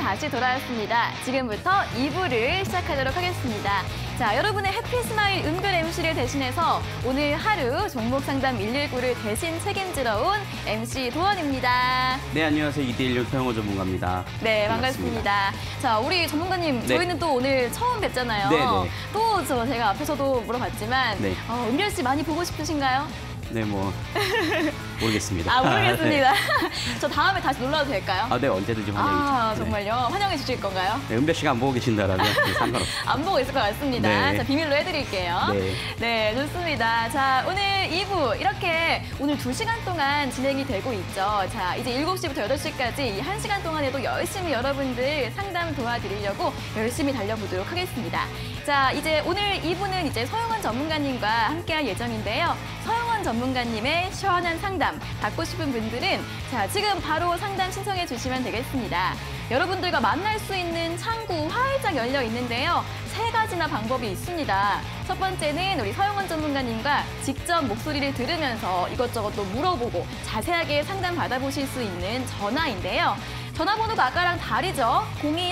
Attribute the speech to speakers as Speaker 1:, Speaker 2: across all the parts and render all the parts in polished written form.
Speaker 1: 다시 돌아왔습니다. 지금부터 2부를 시작하도록 하겠습니다. 자, 여러분의 해피스마일 은별 MC를 대신해서 오늘 하루 종목 상담 119를 대신 책임지러 온 MC 도원입니다.
Speaker 2: 네, 안녕하세요. 2대1 소영호 전문가입니다.
Speaker 1: 네, 반갑습니다. 자, 우리 전문가님,
Speaker 2: 네.
Speaker 1: 저희는 또 오늘 처음 뵙잖아요.
Speaker 2: 네네.
Speaker 1: 또 제가 앞에서도 물어봤지만
Speaker 2: 네.
Speaker 1: 은별 씨 많이 보고 싶으신가요?
Speaker 2: 네, 모르겠습니다.
Speaker 1: 아, 모르겠습니다.
Speaker 2: 네.
Speaker 1: 저 다음에 다시 놀러도 될까요?
Speaker 2: 네, 언제든지 환영이죠.
Speaker 1: 아,
Speaker 2: 네.
Speaker 1: 정말요? 환영해 주실 건가요?
Speaker 2: 네, 은별 씨가 안 보고 계신다라면 상관없어요.
Speaker 1: 안 보고 있을 것 같습니다.
Speaker 2: 네.
Speaker 1: 자, 비밀로 해드릴게요.
Speaker 2: 네.
Speaker 1: 네, 좋습니다. 자, 오늘 2부 이렇게 오늘 2시간 동안 진행이 되고 있죠. 자, 이제 7시부터 8시까지 이 1시간 동안에도 열심히 여러분들 상담 도와드리려고 열심히 달려보도록 하겠습니다. 자, 이제 오늘 2부는 이제 서영원 전문가님과 함께할 예정인데요. 서영원 전문가님의 시원한 상담 받고 싶은 분들은 자, 지금 바로 상담 신청해 주시면 되겠습니다. 여러분들과 만날 수 있는 창구 활짝 열려 있는데요. 3가지나 방법이 있습니다. 첫 번째는 우리 서영원 전문가님과 직접 목소리를 들으면서 이것저것 또 물어보고 자세하게 상담 받아보실 수 있는 전화인데요. 전화번호가 아까랑 다르죠?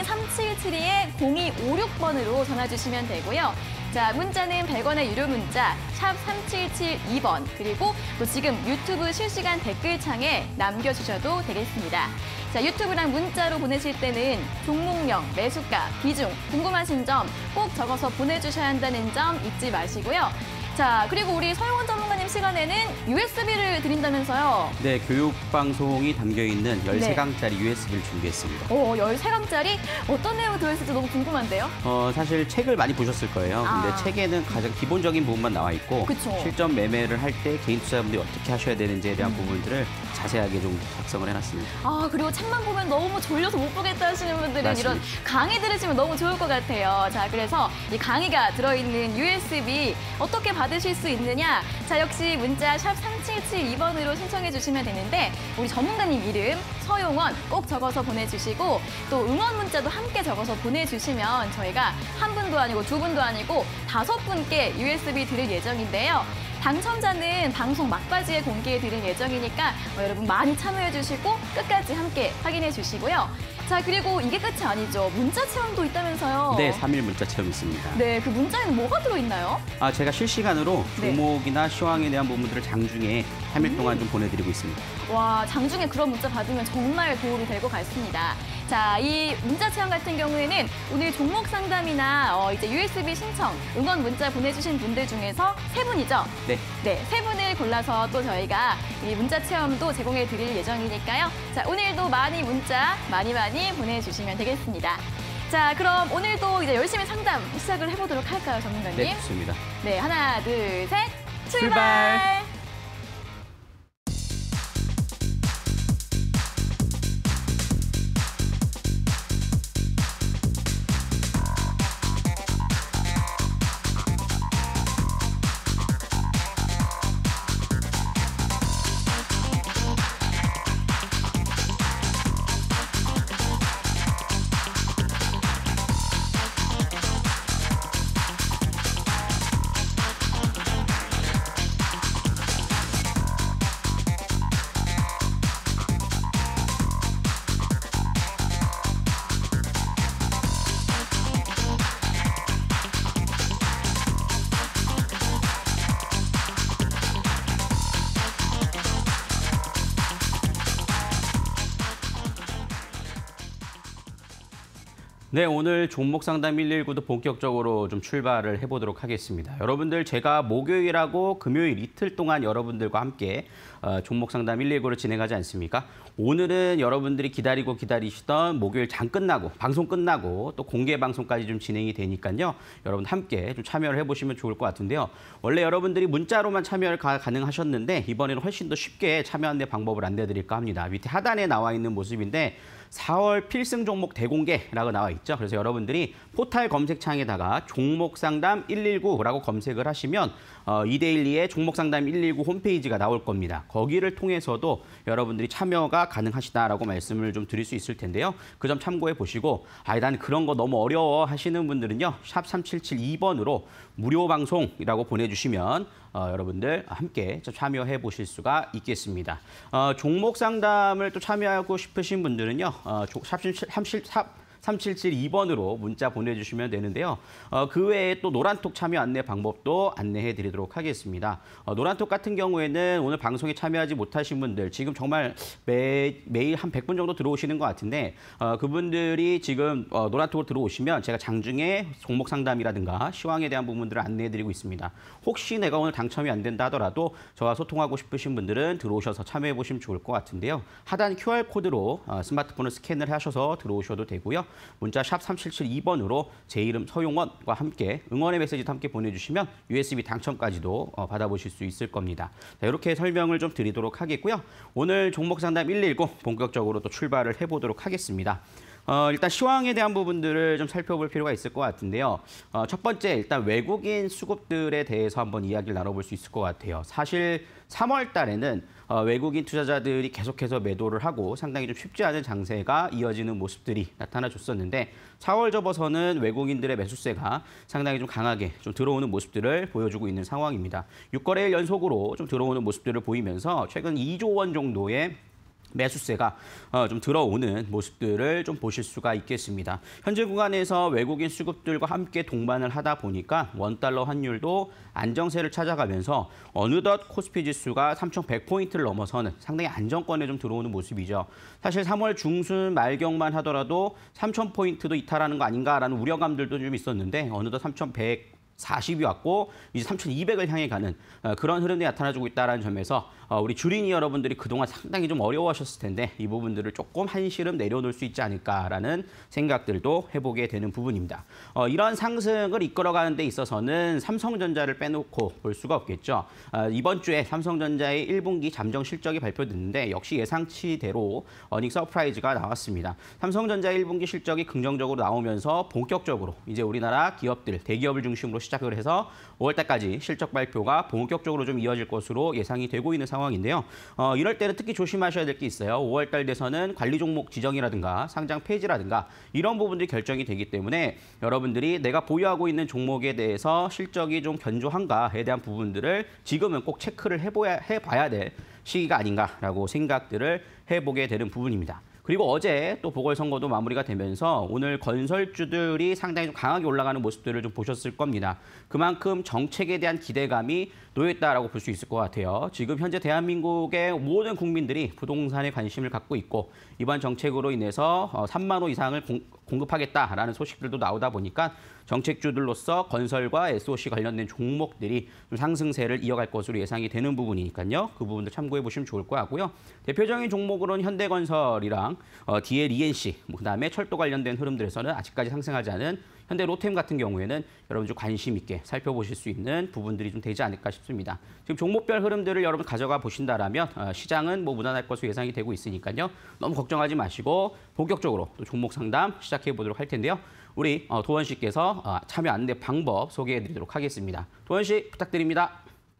Speaker 1: 02-3772-0256번으로 전화 주시면 되고요. 자, 문자는 100원의 유료 문자 샵 3772번 그리고 또 지금 유튜브 실시간 댓글창에 남겨주셔도 되겠습니다. 자, 유튜브랑 문자로 보내실 때는 종목명, 매수가, 비중, 궁금하신 점 꼭 적어서 보내주셔야 한다는 점 잊지 마시고요. 자, 그리고 우리 서영원 전문가님 시간에는 USB를 드린다면서요?
Speaker 2: 네, 교육방송이 담겨있는 13강짜리 USB를 준비했습니다.
Speaker 1: 13강짜리? 어떤 내용이 들어있을지 너무 궁금한데요?
Speaker 2: 사실 책을 많이 보셨을 거예요. 근데
Speaker 1: 아.
Speaker 2: 책에는 가장 기본적인 부분만 나와 있고
Speaker 1: 그쵸.
Speaker 2: 실전 매매를 할 때 개인 투자자분들이 어떻게 하셔야 되는지에 대한 부분들을 자세하게 좀 작성을 해놨습니다.
Speaker 1: 아, 그리고 책만 보면 너무 졸려서 못 보겠다 하시는 분들은
Speaker 2: 맞습니다.
Speaker 1: 이런 강의 들으시면 너무 좋을 것 같아요. 자, 그래서 이 강의가 들어있는 USB 어떻게 받으실 수 있느냐? 자, 역시 문자 샵 3772번으로 신청해 주시면 되는데 우리 전문가님 이름 서용원 꼭 적어서 보내주시고 또 응원 문자도 함께 적어서 보내주시면 저희가 한 분도 아니고 두 분도 아니고 5분께 USB 드릴 예정인데요. 당첨자는 방송 막바지에 공개해 드릴 예정이니까 여러분 많이 참여해 주시고 끝까지 함께 확인해 주시고요. 자, 그리고 이게 끝이 아니죠. 문자 체험도 있다면서요?
Speaker 2: 네, 3일 문자 체험 있습니다.
Speaker 1: 네, 그 문자에는 뭐가 들어있나요?
Speaker 2: 제가 실시간으로
Speaker 1: 네.
Speaker 2: 종목이나 시황에 대한 부분들을 장중에 3일 동안 좀 보내드리고 있습니다.
Speaker 1: 와, 장중에 그런 문자 받으면 정말 도움이 될 것 같습니다. 자, 이 문자 체험 같은 경우에는 오늘 종목 상담이나 이제 USB 신청, 응원 문자 보내주신 분들 중에서 3분이죠?
Speaker 2: 네.
Speaker 1: 네, 3분을 골라서 또 저희가 이 문자 체험도 제공해 드릴 예정이니까요. 자, 오늘도 많이 문자 많이 보내주시면 되겠습니다. 자, 그럼 오늘도 이제 열심히 상담 시작을 해보도록 할까요, 전문가님?
Speaker 2: 네, 좋습니다.
Speaker 1: 네, 하나, 둘, 셋, 출발!
Speaker 2: 출발! 네, 오늘 종목 상담 119도 본격적으로 좀 출발을 해보도록 하겠습니다. 여러분들 제가 목요일하고 금요일 이틀 동안 여러분들과 함께 종목 상담 119를 진행하지 않습니까? 오늘은 여러분들이 기다리시던 목요일 장 끝나고 방송 끝나고 또 공개 방송까지 좀 진행이 되니까요. 여러분 함께 좀 참여를 해보시면 좋을 것 같은데요. 원래 여러분들이 문자로만 참여를 가능하셨는데 이번에는 훨씬 더 쉽게 참여하는 방법을 안내드릴까 합니다. 밑에 하단에 나와 있는 모습인데 4월 필승 종목 대공개라고 나와 있죠. 그래서 여러분들이 포탈 검색창에다가 종목 상담 119라고 검색을 하시면 2대12의 종목 상담 119 홈페이지가 나올 겁니다. 거기를 통해서도 여러분들이 참여가 가능하시다라고 말씀을 좀 드릴 수 있을 텐데요. 그 점 참고해 보시고 난 그런 거 너무 어려워 하시는 분들은요. 샵 3772번으로 무료 방송이라고 보내주시면 여러분들 함께 좀 참여해 보실 수가 있겠습니다. 종목 상담을 또 참여하고 싶으신 분들은요. 샵 3772번으로 문자 보내주시면 되는데요. 그 외에 또 노란톡 참여 안내 방법도 안내해 드리도록 하겠습니다. 노란톡 같은 경우에는 오늘 방송에 참여하지 못하신 분들, 지금 정말 매일 한 100분 정도 들어오시는 것 같은데 그분들이 지금 노란톡으로 들어오시면 제가 장중에 종목 상담이라든가 시황에 대한 부분들을 안내해 드리고 있습니다. 혹시 내가 오늘 당첨이 안 된다 하더라도 저와 소통하고 싶으신 분들은 들어오셔서 참여해 보시면 좋을 것 같은데요. 하단 QR코드로 스마트폰을 스캔을 하셔서 들어오셔도 되고요. 문자 샵 3772번으로 제 이름 서용원과 함께 응원의 메시지도 함께 보내주시면 USB 당첨까지도 받아보실 수 있을 겁니다. 자, 이렇게 설명을 좀 드리도록 하겠고요. 오늘 종목 상담 119 본격적으로 또 출발을 해보도록 하겠습니다. 일단 시황에 대한 부분들을 좀 살펴볼 필요가 있을 것 같은데요. 첫 번째, 일단 외국인 수급들에 대해서 한번 이야기를 나눠볼 수 있을 것 같아요. 사실 3월 달에는 외국인 투자자들이 계속해서 매도를 하고 상당히 좀 쉽지 않은 장세가 이어지는 모습들이 나타나줬었는데 4월 접어서는 외국인들의 매수세가 상당히 좀 강하게 좀 들어오는 모습들을 보여주고 있는 상황입니다. 6거래일 연속으로 좀 들어오는 모습들을 보이면서 최근 2조 원 정도의 매수세가 좀 들어오는 모습들을 좀 보실 수가 있겠습니다. 현재 구간에서 외국인 수급들과 함께 동반을 하다 보니까 원달러 환율도 안정세를 찾아가면서 어느덧 코스피 지수가 3,100포인트를 넘어서는 상당히 안정권에 좀 들어오는 모습이죠. 사실 3월 중순 말경만 하더라도 3,000포인트도 이탈하는 거 아닌가라는 우려감들도 좀 있었는데 어느덧 3,140이 왔고 이제 3,200을 향해 가는 그런 흐름이 나타나주고 있다는 점에서 우리 주린이 여러분들이 그동안 상당히 좀 어려워하셨을 텐데 이 부분들을 조금 한시름 내려놓을 수 있지 않을까라는 생각들도 해보게 되는 부분입니다. 이런 상승을 이끌어가는 데 있어서는 삼성전자를 빼놓고 볼 수가 없겠죠. 이번 주에 삼성전자의 1분기 잠정 실적이 발표됐는데 역시 예상치대로 어닝 서프라이즈가 나왔습니다. 삼성전자 1분기 실적이 긍정적으로 나오면서 본격적으로 이제 우리나라 기업들, 대기업을 중심으로 시작을 해서 5월 달까지 실적 발표가 본격적으로 좀 이어질 것으로 예상이 되고 있는 상황인데요. 이럴 때는 특히 조심하셔야 될 게 있어요. 5월 달 돼서는 관리 종목 지정이라든가 상장 폐지라든가 이런 부분들이 결정이 되기 때문에 여러분들이 내가 보유하고 있는 종목에 대해서 실적이 좀 견조한가에 대한 부분들을 지금은 꼭 체크를 해봐야 될 시기가 아닌가라고 생각들을 해보게 되는 부분입니다. 그리고 어제 또 보궐선거도 마무리가 되면서 오늘 건설주들이 상당히 좀 강하게 올라가는 모습들을 좀 보셨을 겁니다. 그만큼 정책에 대한 기대감이 놓여있다라고 볼 수 있을 것 같아요. 지금 현재 대한민국의 모든 국민들이 부동산에 관심을 갖고 있고 이번 정책으로 인해서 3만 호 이상을 공급하겠다라는 소식들도 나오다 보니까 정책주들로서 건설과 SOC 관련된 종목들이 좀 상승세를 이어갈 것으로 예상이 되는 부분이니까요. 그 부분도 참고해 보시면 좋을 것 같고요. 대표적인 종목으로는 현대건설이랑 DL-ENC, 그다음에 철도 관련된 흐름들에서는 아직까지 상승하지 않은 현대 로템 같은 경우에는 여러분 좀 관심 있게 살펴보실 수 있는 부분들이 좀 되지 않을까 싶습니다. 지금 종목별 흐름들을 여러분 가져가 보신다라면 시장은 뭐 무난할 것으로 예상이 되고 있으니까요. 너무 걱정하지 마시고 본격적으로 또 종목 상담 시작해 보도록 할 텐데요. 우리 도원 씨께서 참여 안내 방법 소개해 드리도록 하겠습니다. 도원 씨 부탁드립니다.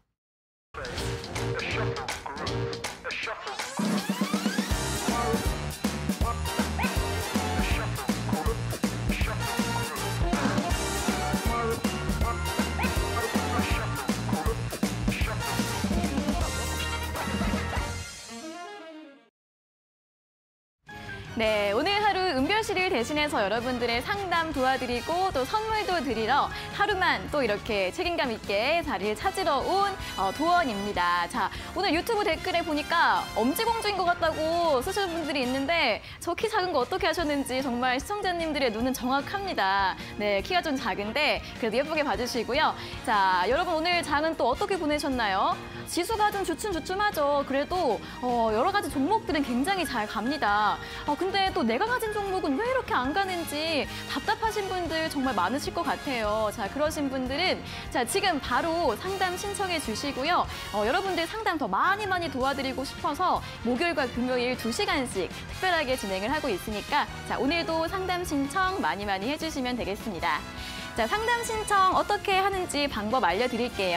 Speaker 1: 네, 오늘 하루 은별씨를 대신해서 여러분들의 상담 도와드리고 또 선물도 드리러 하루만 또 이렇게 책임감 있게 자리를 찾으러 온 도원입니다. 자, 오늘 유튜브 댓글에 보니까 엄지공주인 것 같다고 쓰시는 분들이 있는데 저 키 작은 거 어떻게 하셨는지 정말 시청자님들의 눈은 정확합니다. 네, 키가 좀 작은데 그래도 예쁘게 봐주시고요. 자, 여러분 오늘 장은 또 어떻게 보내셨나요? 지수가 좀 주춤주춤하죠. 그래도 여러 가지 종목들은 굉장히 잘 갑니다. 근데 또 내가 가진 종목은 왜 이렇게 안 가는지 답답하신 분들 정말 많으실 것 같아요. 자, 그러신 분들은 자 지금 바로 상담 신청해 주시고요. 여러분들 상담 더 많이 도와드리고 싶어서 목요일과 금요일 2시간씩 특별하게 진행을 하고 있으니까 자 오늘도 상담 신청 많이 해주시면 되겠습니다. 자, 상담 신청 어떻게 하는지 방법 알려드릴게요.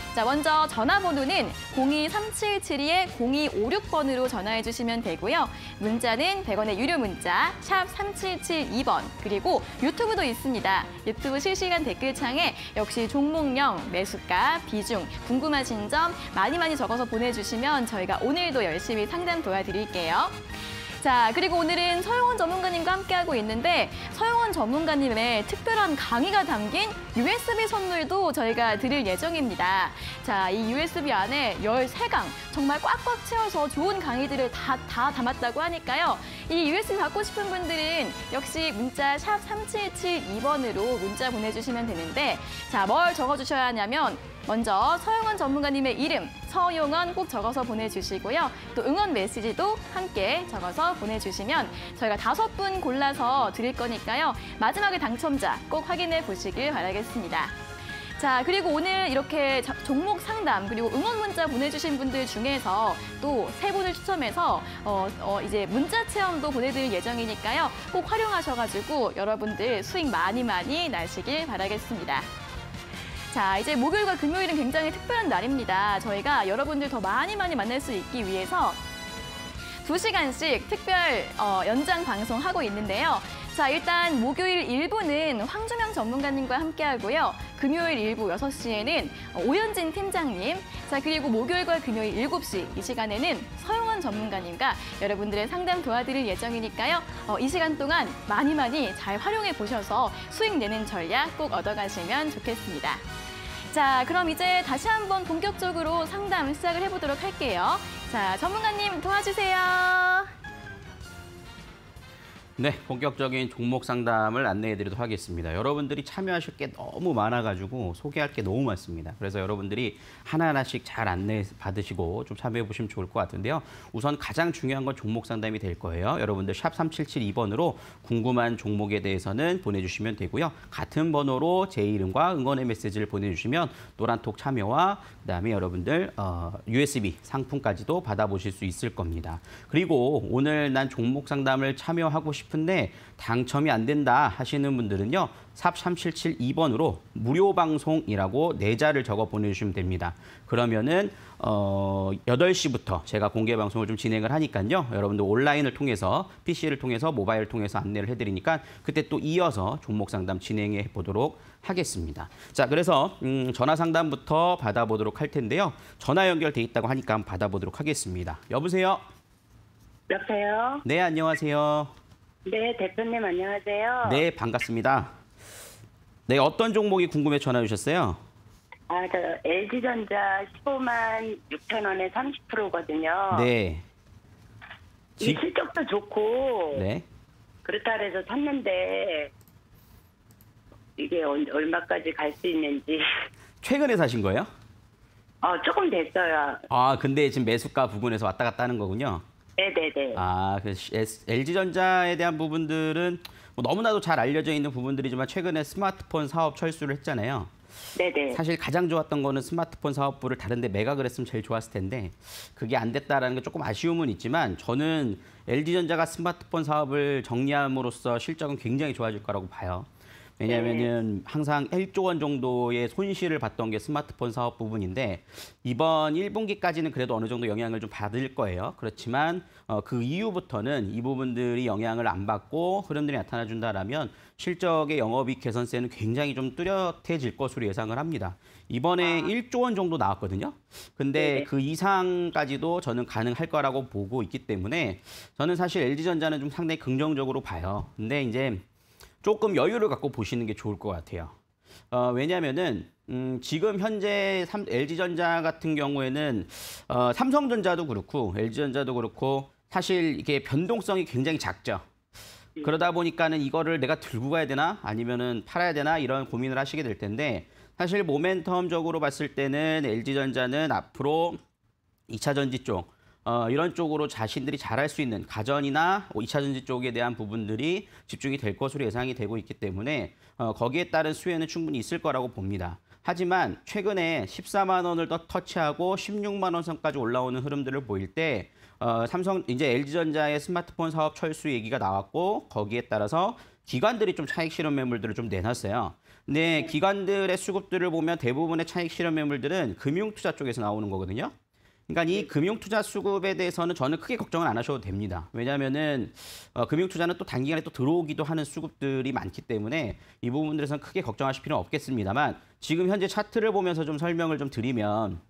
Speaker 1: 자, 먼저 전화번호는 02-3772-0256번으로 전화해 주시면 되고요. 문자는 100원의 유료 문자 샵 3772번, 그리고 유튜브도 있습니다. 유튜브 실시간 댓글창에 역시 종목명, 매수가, 비중, 궁금하신 점 많이 적어서 보내주시면 저희가 오늘도 열심히 상담 도와드릴게요. 자, 그리고 오늘은 서영원 전문가님과 함께하고 있는데, 서영원 전문가님의 특별한 강의가 담긴 USB 선물도 저희가 드릴 예정입니다. 자, 이 USB 안에 13강, 정말 꽉꽉 채워서 좋은 강의들을 다 담았다고 하니까요. 이 USB 받고 싶은 분들은 역시 문자 샵 3772번으로 문자 보내주시면 되는데, 자, 뭘 적어주셔야 하냐면 먼저 서영원 전문가님의 이름, 서용원 꼭 적어서 보내주시고요. 또 응원 메시지도 함께 적어서 보내주시면 저희가 5분 골라서 드릴 거니까요. 마지막에 당첨자 꼭 확인해 보시길 바라겠습니다. 자, 그리고 오늘 이렇게 종목 상담 그리고 응원 문자 보내주신 분들 중에서 또 3분을 추첨해서 이제 문자 체험도 보내드릴 예정이니까요. 꼭 활용하셔가지고 여러분들 수익 많이 나시길 바라겠습니다. 자, 이제 목요일과 금요일은 굉장히 특별한 날입니다. 저희가 여러분들 더 많이 만날 수 있기 위해서 2시간씩 특별 연장 방송하고 있는데요. 자, 일단 목요일 1부는 황준영 전문가님과 함께하고요. 금요일 1부 6시에는 오현진 팀장님, 자, 그리고 목요일과 금요일 7시 이 시간에는 서영원 전문가님과 여러분들의 상담 도와드릴 예정이니까요. 이 시간 동안 많이 잘 활용해 보셔서 수익 내는 전략 꼭 얻어가시면 좋겠습니다. 자, 그럼 이제 다시 한번 본격적으로 상담 시작을 해보도록 할게요. 자, 전문가님 도와주세요.
Speaker 2: 네, 본격적인 종목 상담을 안내해드리도록 하겠습니다. 여러분들이 참여하실 게 너무 많아가지고 소개할 게 너무 많습니다. 그래서 여러분들이 하나하나씩 잘 안내 받으시고 좀 참여해보시면 좋을 것 같은데요. 우선 가장 중요한 건 종목 상담이 될 거예요. 여러분들 샵 3772번으로 궁금한 종목에 대해서는 보내주시면 되고요. 같은 번호로 제 이름과 응원의 메시지를 보내주시면 노란톡 참여와 그다음에 여러분들 USB 상품까지도 받아보실 수 있을 겁니다. 그리고 오늘 난 종목 상담을 참여하고 싶은데 당첨이 안 된다 하시는 분들은요. 샵 3772번으로 무료 방송이라고 4자를 적어 보내주시면 됩니다. 그러면은 8시부터 제가 공개 방송을 좀 진행을 하니까요. 여러분들 온라인을 통해서, PC를 통해서, 모바일을 통해서 안내를 해드리니까 그때 또 이어서 종목 상담 진행해 보도록 하겠습니다. 자, 그래서 전화 상담부터 받아보도록 할 텐데요. 전화 연결돼 있다고 하니까 한번 받아보도록 하겠습니다. 여보세요?
Speaker 3: 여보세요?
Speaker 2: 네, 안녕하세요.
Speaker 3: 네, 대표님 안녕하세요.
Speaker 2: 네, 반갑습니다. 네, 어떤 종목이 궁금해 전화 주셨어요?
Speaker 3: 저 LG전자 15만 6천 원에 30%거든요.
Speaker 2: 네.
Speaker 3: 이 실적도 좋고
Speaker 2: 네.
Speaker 3: 그렇다 해서 샀는데 이게 얼마까지 갈 수 있는지.
Speaker 2: 최근에 사신 거예요?
Speaker 3: 조금 됐어요.
Speaker 2: 근데 지금 매수가 부근에서 왔다 갔다 하는 거군요.
Speaker 3: 네네네.
Speaker 2: LG전자에 대한 부분들은 뭐 너무나도 잘 알려져 있는 부분들이지만 최근에 스마트폰 사업 철수를 했잖아요.
Speaker 3: 네네.
Speaker 2: 사실 가장 좋았던 거는 스마트폰 사업부를 다른 데 매각을 했으면 제일 좋았을 텐데 그게 안 됐다라는 게 조금 아쉬움은 있지만 저는 LG전자가 스마트폰 사업을 정리함으로써 실적은 굉장히 좋아질 거라고 봐요. 왜냐하면은 항상 1조 원 정도의 손실을 봤던 게 스마트폰 사업 부분인데 이번 1분기까지는 그래도 어느 정도 영향을 좀 받을 거예요. 그렇지만 그 이후부터는 이 부분들이 영향을 안 받고 흐름들이 나타나준다라면 실적의 영업이익 개선세는 굉장히 좀 뚜렷해질 것으로 예상을 합니다. 이번에 1조 원 정도 나왔거든요. 근데 그 이상까지도 저는 가능할 거라고 보고 있기 때문에 저는 사실 LG전자는 좀 상당히 긍정적으로 봐요. 근데 이제 조금 여유를 갖고 보시는 게 좋을 것 같아요. 왜냐하면은 지금 현재 LG전자 같은 경우에는 삼성전자도 그렇고 LG전자도 그렇고 사실 이게 변동성이 굉장히 작죠. 그러다 보니까는 이거를 내가 들고 가야 되나 아니면은 팔아야 되나 이런 고민을 하시게 될 텐데 사실 모멘텀적으로 봤을 때는 LG전자는 앞으로 2차 전지 쪽 이런 쪽으로 자신들이 잘할 수 있는 가전이나 2차 전지 쪽에 대한 부분들이 집중이 될 것으로 예상이 되고 있기 때문에 거기에 따른 수혜는 충분히 있을 거라고 봅니다. 하지만 최근에 14만 원을 더 터치하고 16만 원 선까지 올라오는 흐름들을 보일 때 이제 LG전자의 스마트폰 사업 철수 얘기가 나왔고 거기에 따라서 기관들이 좀 차익 실현 매물들을 좀 내놨어요. 근데 기관들의 수급들을 보면 대부분의 차익 실현 매물들은 금융투자 쪽에서 나오는 거거든요. 그러니까 이 금융투자 수급에 대해서는 저는 크게 걱정을 안 하셔도 됩니다. 왜냐하면은 금융투자는 또 단기간에 또 들어오기도 하는 수급들이 많기 때문에 이 부분들에서는 크게 걱정하실 필요는 없겠습니다만 지금 현재 차트를 보면서 좀 설명을 좀 드리면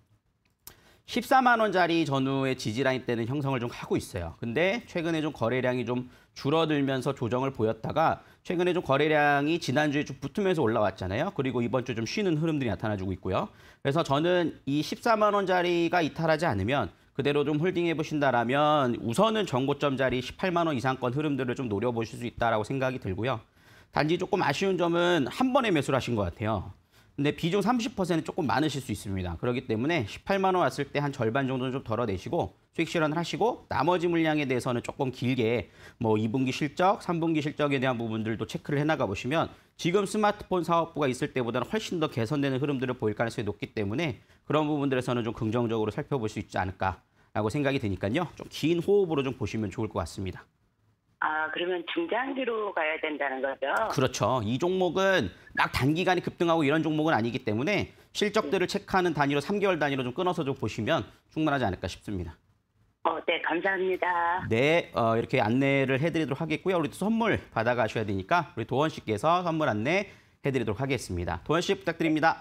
Speaker 2: 14만 원짜리 전후의 지지라인 때는 형성을 좀 하고 있어요. 근데 최근에 좀 거래량이 좀 줄어들면서 조정을 보였다가 최근에 좀 거래량이 지난주에 좀 붙으면서 올라왔잖아요. 그리고 이번 주 좀 쉬는 흐름들이 나타나주고 있고요. 그래서 저는 이 14만 원짜리가 이탈하지 않으면 그대로 좀 홀딩해 보신다라면 우선은 전고점 자리 18만 원 이상권 흐름들을 좀 노려보실 수 있다라고 생각이 들고요. 단지 조금 아쉬운 점은 한 번에 매수를 하신 것 같아요. 근데 비중 30%는 조금 많으실 수 있습니다. 그렇기 때문에 18만 원 왔을 때 한 절반 정도는 좀 덜어내시고 수익 실현을 하시고 나머지 물량에 대해서는 조금 길게 뭐 2분기 실적, 3분기 실적에 대한 부분들도 체크를 해나가 보시면 지금 스마트폰 사업부가 있을 때보다는 훨씬 더 개선되는 흐름들을 보일 가능성이 높기 때문에 그런 부분들에서는 좀 긍정적으로 살펴볼 수 있지 않을까라고 생각이 드니까요. 좀 긴 호흡으로 좀 보시면 좋을 것 같습니다.
Speaker 3: 아, 그러면 중장기로 가야 된다는 거죠?
Speaker 2: 그렇죠. 이 종목은 막 단기간에 급등하고 이런 종목은 아니기 때문에 실적들을 체크하는 단위로 3개월 단위로 좀 끊어서 좀 보시면 충분하지 않을까 싶습니다.
Speaker 3: 네, 감사합니다.
Speaker 2: 네, 이렇게 안내를 해드리도록 하겠고요. 우리 또 선물 받아가셔야 되니까 우리 도원 씨께서 선물 안내 해드리도록 하겠습니다. 도원 씨 부탁드립니다.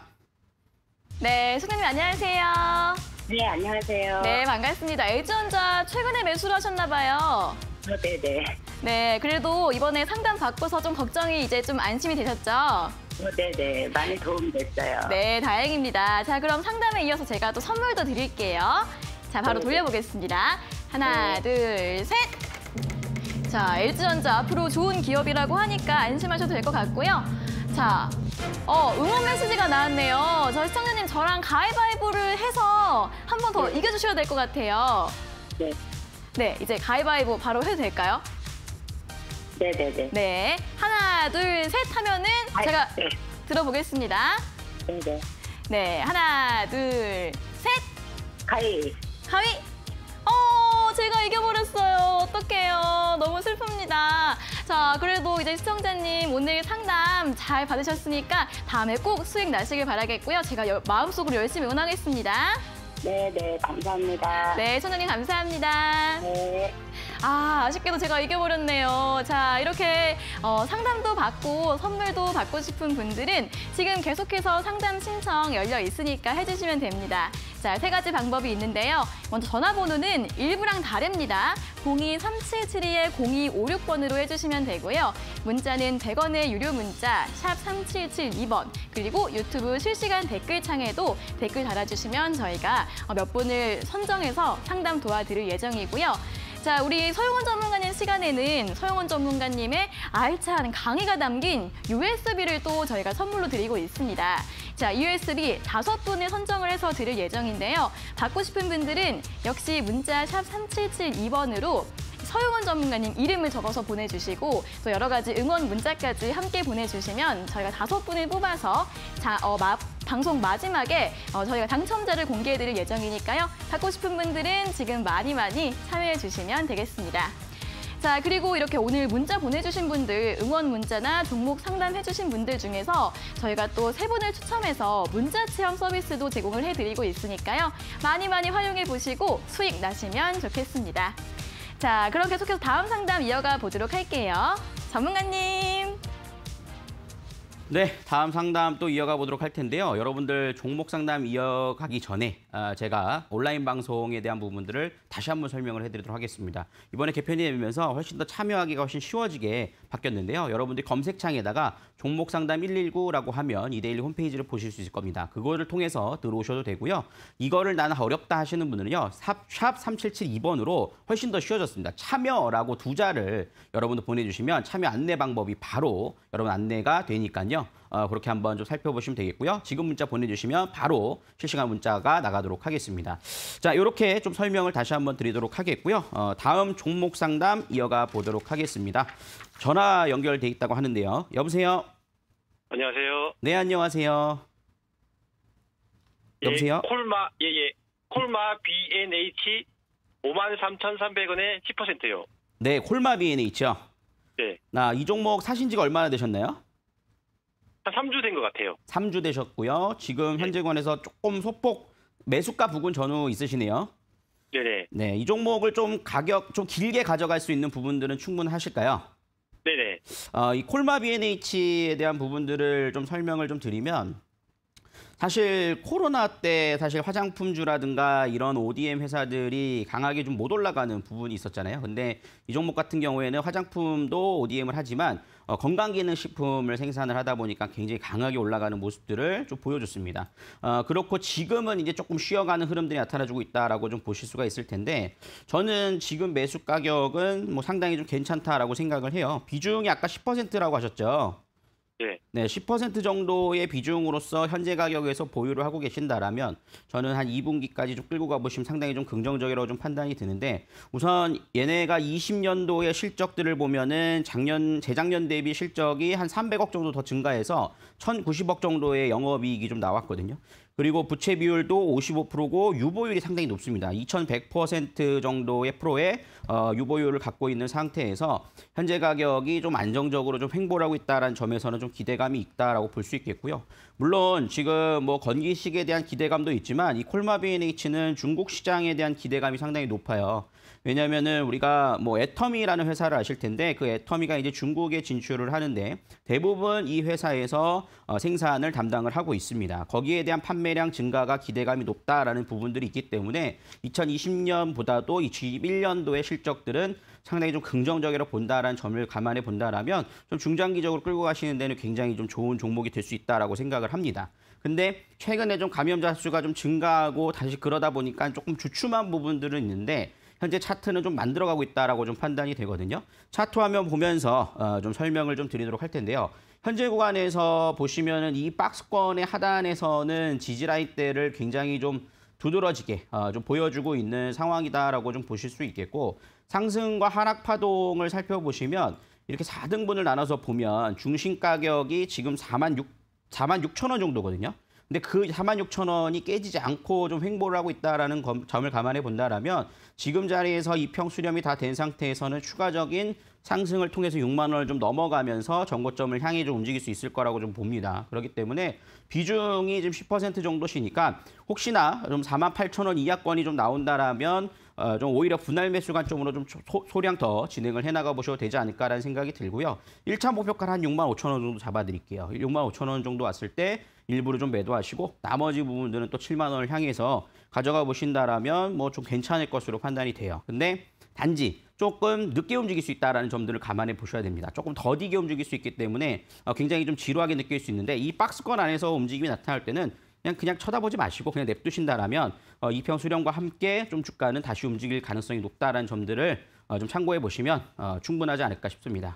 Speaker 1: 네, 소장님 안녕하세요.
Speaker 3: 네, 안녕하세요.
Speaker 1: 네, 반갑습니다. LG전자 최근에 매수를 하셨나 봐요.
Speaker 3: 네네.
Speaker 1: 네, 그래도 이번에 상담 받고서 좀 걱정이 이제 좀 안심이 되셨죠?
Speaker 3: 네네. 많이 도움됐어요.
Speaker 1: 네, 다행입니다. 자, 그럼 상담에 이어서 제가 또 선물도 드릴게요. 자, 바로
Speaker 3: 네.
Speaker 1: 돌려보겠습니다. 하나, 둘, 셋. 자, LG전자 앞으로 좋은 기업이라고 하니까 안심하셔도 될 것 같고요. 자, 응원 메시지가 나왔네요. 저희 시청자님 저랑 가위바위보를 해서 한 번 더 이겨주셔야 될 것 같아요.
Speaker 3: 네.
Speaker 1: 네, 이제 가위바위보 바로 해도 될까요?
Speaker 3: 네네네.
Speaker 1: 네, 하나, 둘, 셋 하면은 제가
Speaker 3: 네.
Speaker 1: 들어보겠습니다.
Speaker 3: 네네.
Speaker 1: 네, 하나, 둘, 셋.
Speaker 3: 가위.
Speaker 1: 가위. 제가 이겨버렸어요. 어떡해요. 너무 슬픕니다. 자, 그래도 이제 시청자님 오늘 상담 잘 받으셨으니까 다음에 꼭 수익 나시길 바라겠고요. 제가 마음속으로 열심히 응원하겠습니다.
Speaker 3: 네네. 감사합니다.
Speaker 1: 네, 선생님 감사합니다.
Speaker 3: 네.
Speaker 1: 아쉽게도 제가 이겨버렸네요. 자, 이렇게 상담도 받고 선물도 받고 싶은 분들은 지금 계속해서 상담 신청 열려 있으니까 해주시면 됩니다. 자, 3가지 방법이 있는데요. 먼저 전화번호는 일부랑 다릅니다. 02377-0256번으로 해주시면 되고요. 문자는 100원의 유료 문자 샵 3772번 그리고 유튜브 실시간 댓글창에도 댓글 달아주시면 저희가 몇 분을 선정해서 상담 도와드릴 예정이고요. 자, 우리 서용원 전문가님 시간에는 서용원 전문가님의 알찬 강의가 담긴 USB를 또 저희가 선물로 드리고 있습니다. 자, USB 5분을 선정을 해서 드릴 예정인데요. 받고 싶은 분들은 역시 문자 샵 3772번으로 서용원 전문가님 이름을 적어서 보내주시고 또 여러 가지 응원 문자까지 함께 보내주시면 저희가 5분을 뽑아서 방송 마지막에 저희가 당첨자를 공개해드릴 예정이니까요. 받고 싶은 분들은 지금 많이 참여해주시면 되겠습니다. 자, 그리고 이렇게 오늘 문자 보내주신 분들, 응원 문자나 종목 상담해주신 분들 중에서 저희가 또 3분을 추첨해서 문자 체험 서비스도 제공을 해드리고 있으니까요. 많이 활용해보시고 수익 나시면 좋겠습니다. 자, 그럼 계속해서 다음 상담 이어가 보도록 할게요. 전문가님.
Speaker 2: 네, 다음 상담 또 이어가 보도록 할 텐데요. 여러분들 종목 상담 이어가기 전에 제가 온라인 방송에 대한 부분들을 다시 한번 설명을 해드리도록 하겠습니다. 이번에 개편이 되면서 훨씬 더 참여하기가 훨씬 쉬워지게 바뀌었는데요. 여러분들이 검색창에다가 종목 상담 119라고 하면 이데일리 홈페이지를 보실 수 있을 겁니다. 그거를 통해서 들어오셔도 되고요. 이거를 나는 어렵다 하시는 분들은요. 샵 3772번으로 훨씬 더 쉬워졌습니다. 참여라고 2자를 여러분들 보내주시면 참여 안내 방법이 바로 여러분 안내가 되니까요. 그렇게 한번 좀 살펴보시면 되겠고요. 지금 문자 보내주시면 바로 실시간 문자가 나가도록 하겠습니다. 자, 이렇게 좀 설명을 다시 한번 드리도록 하겠고요. 다음 종목 상담 이어가 보도록 하겠습니다. 전화 연결돼 있다고 하는데요. 여보세요?
Speaker 4: 안녕하세요.
Speaker 2: 네, 안녕하세요. 여보세요?
Speaker 4: 콜마 BNH 53,300원에 10%요.
Speaker 2: 네, 콜마 BNH요.
Speaker 4: 네.
Speaker 2: 이 종목 사신 지가 얼마나 되셨나요?
Speaker 4: 한 3주 된 것 같아요.
Speaker 2: 3주 되셨고요. 지금 현재권에서 조금 소폭 매수가 부근 전후 있으시네요.
Speaker 4: 네네.
Speaker 2: 네, 이 종목을 좀 가격 좀 길게 가져갈 수 있는 부분들은 충분하실까요?
Speaker 4: 네네.
Speaker 2: 이 콜마 B&H에 대한 부분들을 좀 설명을 좀 드리면 사실 코로나 때 사실 화장품주라든가 이런 ODM 회사들이 강하게 좀 못 올라가는 부분이 있었잖아요. 근데 이 종목 같은 경우에는 화장품도 ODM을 하지만 건강기능식품을 생산을 하다 보니까 굉장히 강하게 올라가는 모습들을 좀 보여줬습니다. 그렇고 지금은 이제 조금 쉬어가는 흐름들이 나타나주고 있다라고 좀 보실 수가 있을 텐데 저는 지금 매수 가격은 뭐 상당히 좀 괜찮다라고 생각을 해요. 비중이 아까 10%라고 하셨죠? 네, 10% 정도의 비중으로서 현재 가격에서 보유를 하고 계신다라면 저는 한 2분기까지 좀 끌고 가보시면 상당히 좀 긍정적이라고 좀 판단이 드는데 우선 얘네가 20년도의 실적들을 보면은 재작년 대비 실적이 한 300억 정도 더 증가해서 1,090억 정도의 영업이익이 좀 나왔거든요. 그리고 부채 비율도 55%고 유보율이 상당히 높습니다. 2,100% 정도의 프로의 유보율을 갖고 있는 상태에서 현재 가격이 좀 안정적으로 좀 횡보를 하고 있다는 점에서는 좀 기대감이 있다라고 볼 수 있겠고요. 물론 지금 뭐 건기식에 대한 기대감도 있지만 이 콜마 B&H는 중국 시장에 대한 기대감이 상당히 높아요. 왜냐하면은 우리가 뭐 애터미라는 회사를 아실 텐데 그 애터미가 이제 중국에 진출을 하는데 대부분 이 회사에서 생산을 담당을 하고 있습니다. 거기에 대한 판매량 증가가 기대감이 높다라는 부분들이 있기 때문에 2020년보다도 21년도의 실적들은 상당히 좀 긍정적이라고 본다라는 점을 감안해 본다라면 좀 중장기적으로 끌고 가시는 데는 굉장히 좀 좋은 종목이 될 수 있다라고 생각을 합니다. 근데 최근에 좀 감염자 수가 좀 증가하고 다시 그러다 보니까 조금 주춤한 부분들은 있는데 현재 차트는 좀 만들어가고 있다라고 좀 판단이 되거든요. 차트 화면 보면서 좀 설명을 좀 드리도록 할 텐데요. 현재 구간에서 보시면은 이 박스권의 하단에서는 지지라인대를 굉장히 좀 두드러지게 좀 보여주고 있는 상황이다라고 좀 보실 수 있겠고 상승과 하락 파동을 살펴보시면 이렇게 4등분을 나눠서 보면 중심 가격이 지금 46,000원 정도거든요. 근데 그 46,000원이 깨지지 않고 좀 횡보를 하고 있다라는 점을 감안해 본다라면 지금 자리에서 이평 수렴이 다 된 상태에서는 추가적인 상승을 통해서 6만 원을 좀 넘어가면서 정고점을 향해 좀 움직일 수 있을 거라고 좀 봅니다. 그렇기 때문에 비중이 지금 10% 정도시니까 혹시나 좀 48,000원 이하권이 좀 나온다라면 좀 오히려 분할 매수 관점으로 좀 소량 더 진행을 해나가 보셔도 되지 않을까라는 생각이 들고요. 1차 목표가를 한 65,000원 정도 잡아드릴게요. 65,000원 정도 왔을 때 일부를 좀 매도하시고 나머지 부분들은 또 7만 원을 향해서 가져가 보신다라면 뭐 좀 괜찮을 것으로 판단이 돼요. 근데 단지 조금 늦게 움직일 수 있다는 점들을 감안해 보셔야 됩니다. 조금 더디게 움직일 수 있기 때문에 굉장히 좀 지루하게 느낄 수 있는데 이 박스권 안에서 움직임이 나타날 때는 그냥 쳐다보지 마시고 그냥 냅두신다라면 이평 수렴과 함께 좀 주가는 다시 움직일 가능성이 높다라는 점들을 좀 참고해 보시면 충분하지 않을까 싶습니다.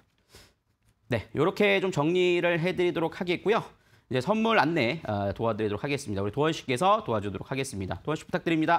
Speaker 2: 네, 이렇게 좀 정리를 해드리도록 하겠고요. 이제 선물 안내 도와드리도록 하겠습니다. 우리 도원 씨께서 도와주도록 하겠습니다. 도원 씨 부탁드립니다.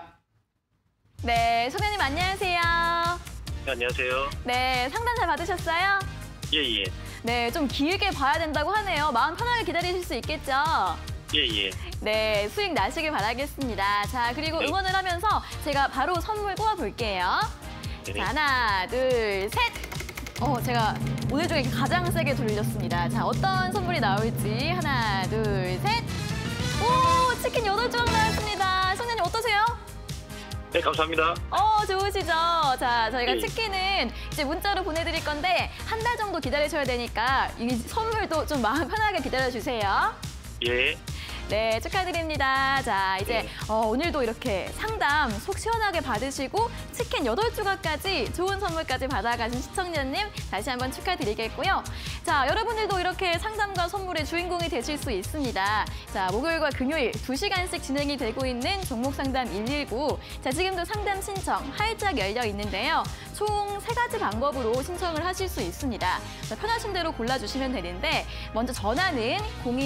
Speaker 1: 네, 소장님 안녕하세요.
Speaker 4: 네, 안녕하세요.
Speaker 1: 네, 상담 잘 받으셨어요?
Speaker 4: 예예.
Speaker 1: 네, 좀 길게 봐야 된다고 하네요. 마음 편하게 기다리실 수 있겠죠?
Speaker 4: 예예.
Speaker 1: 네, 수익 나시길 바라겠습니다. 자, 그리고
Speaker 4: 네.
Speaker 1: 응원을 하면서 제가 바로 선물 뽑아볼게요.
Speaker 4: 네.
Speaker 1: 자, 하나, 둘, 셋! 제가 오늘 중에 가장 세게 돌렸습니다. 자, 어떤 선물이 나올지 하나, 둘, 셋! 오, 치킨 8조각 나왔습니다. 성년님 어떠세요?
Speaker 4: 네, 감사합니다.
Speaker 1: 좋으시죠? 자, 저희가
Speaker 4: 네.
Speaker 1: 치킨은 이제 문자로 보내드릴 건데 한 달 정도 기다리셔야 되니까 이 선물도 좀 마음 편하게 기다려주세요.
Speaker 4: 예.
Speaker 1: 네, 축하드립니다. 자, 이제 오늘도 이렇게 상담 속 시원하게 받으시고 치킨 8조각까지 좋은 선물까지 받아가신 시청자님 다시 한번 축하드리겠고요. 자, 여러분들도 이렇게 상담과 선물의 주인공이 되실 수 있습니다. 자, 목요일과 금요일 2시간씩 진행이 되고 있는 종목상담 119. 자, 지금도 상담 신청 활짝 열려 있는데요. 총 3가지 방법으로 신청을 하실 수 있습니다. 자, 편하신 대로 골라주시면 되는데 먼저 전화는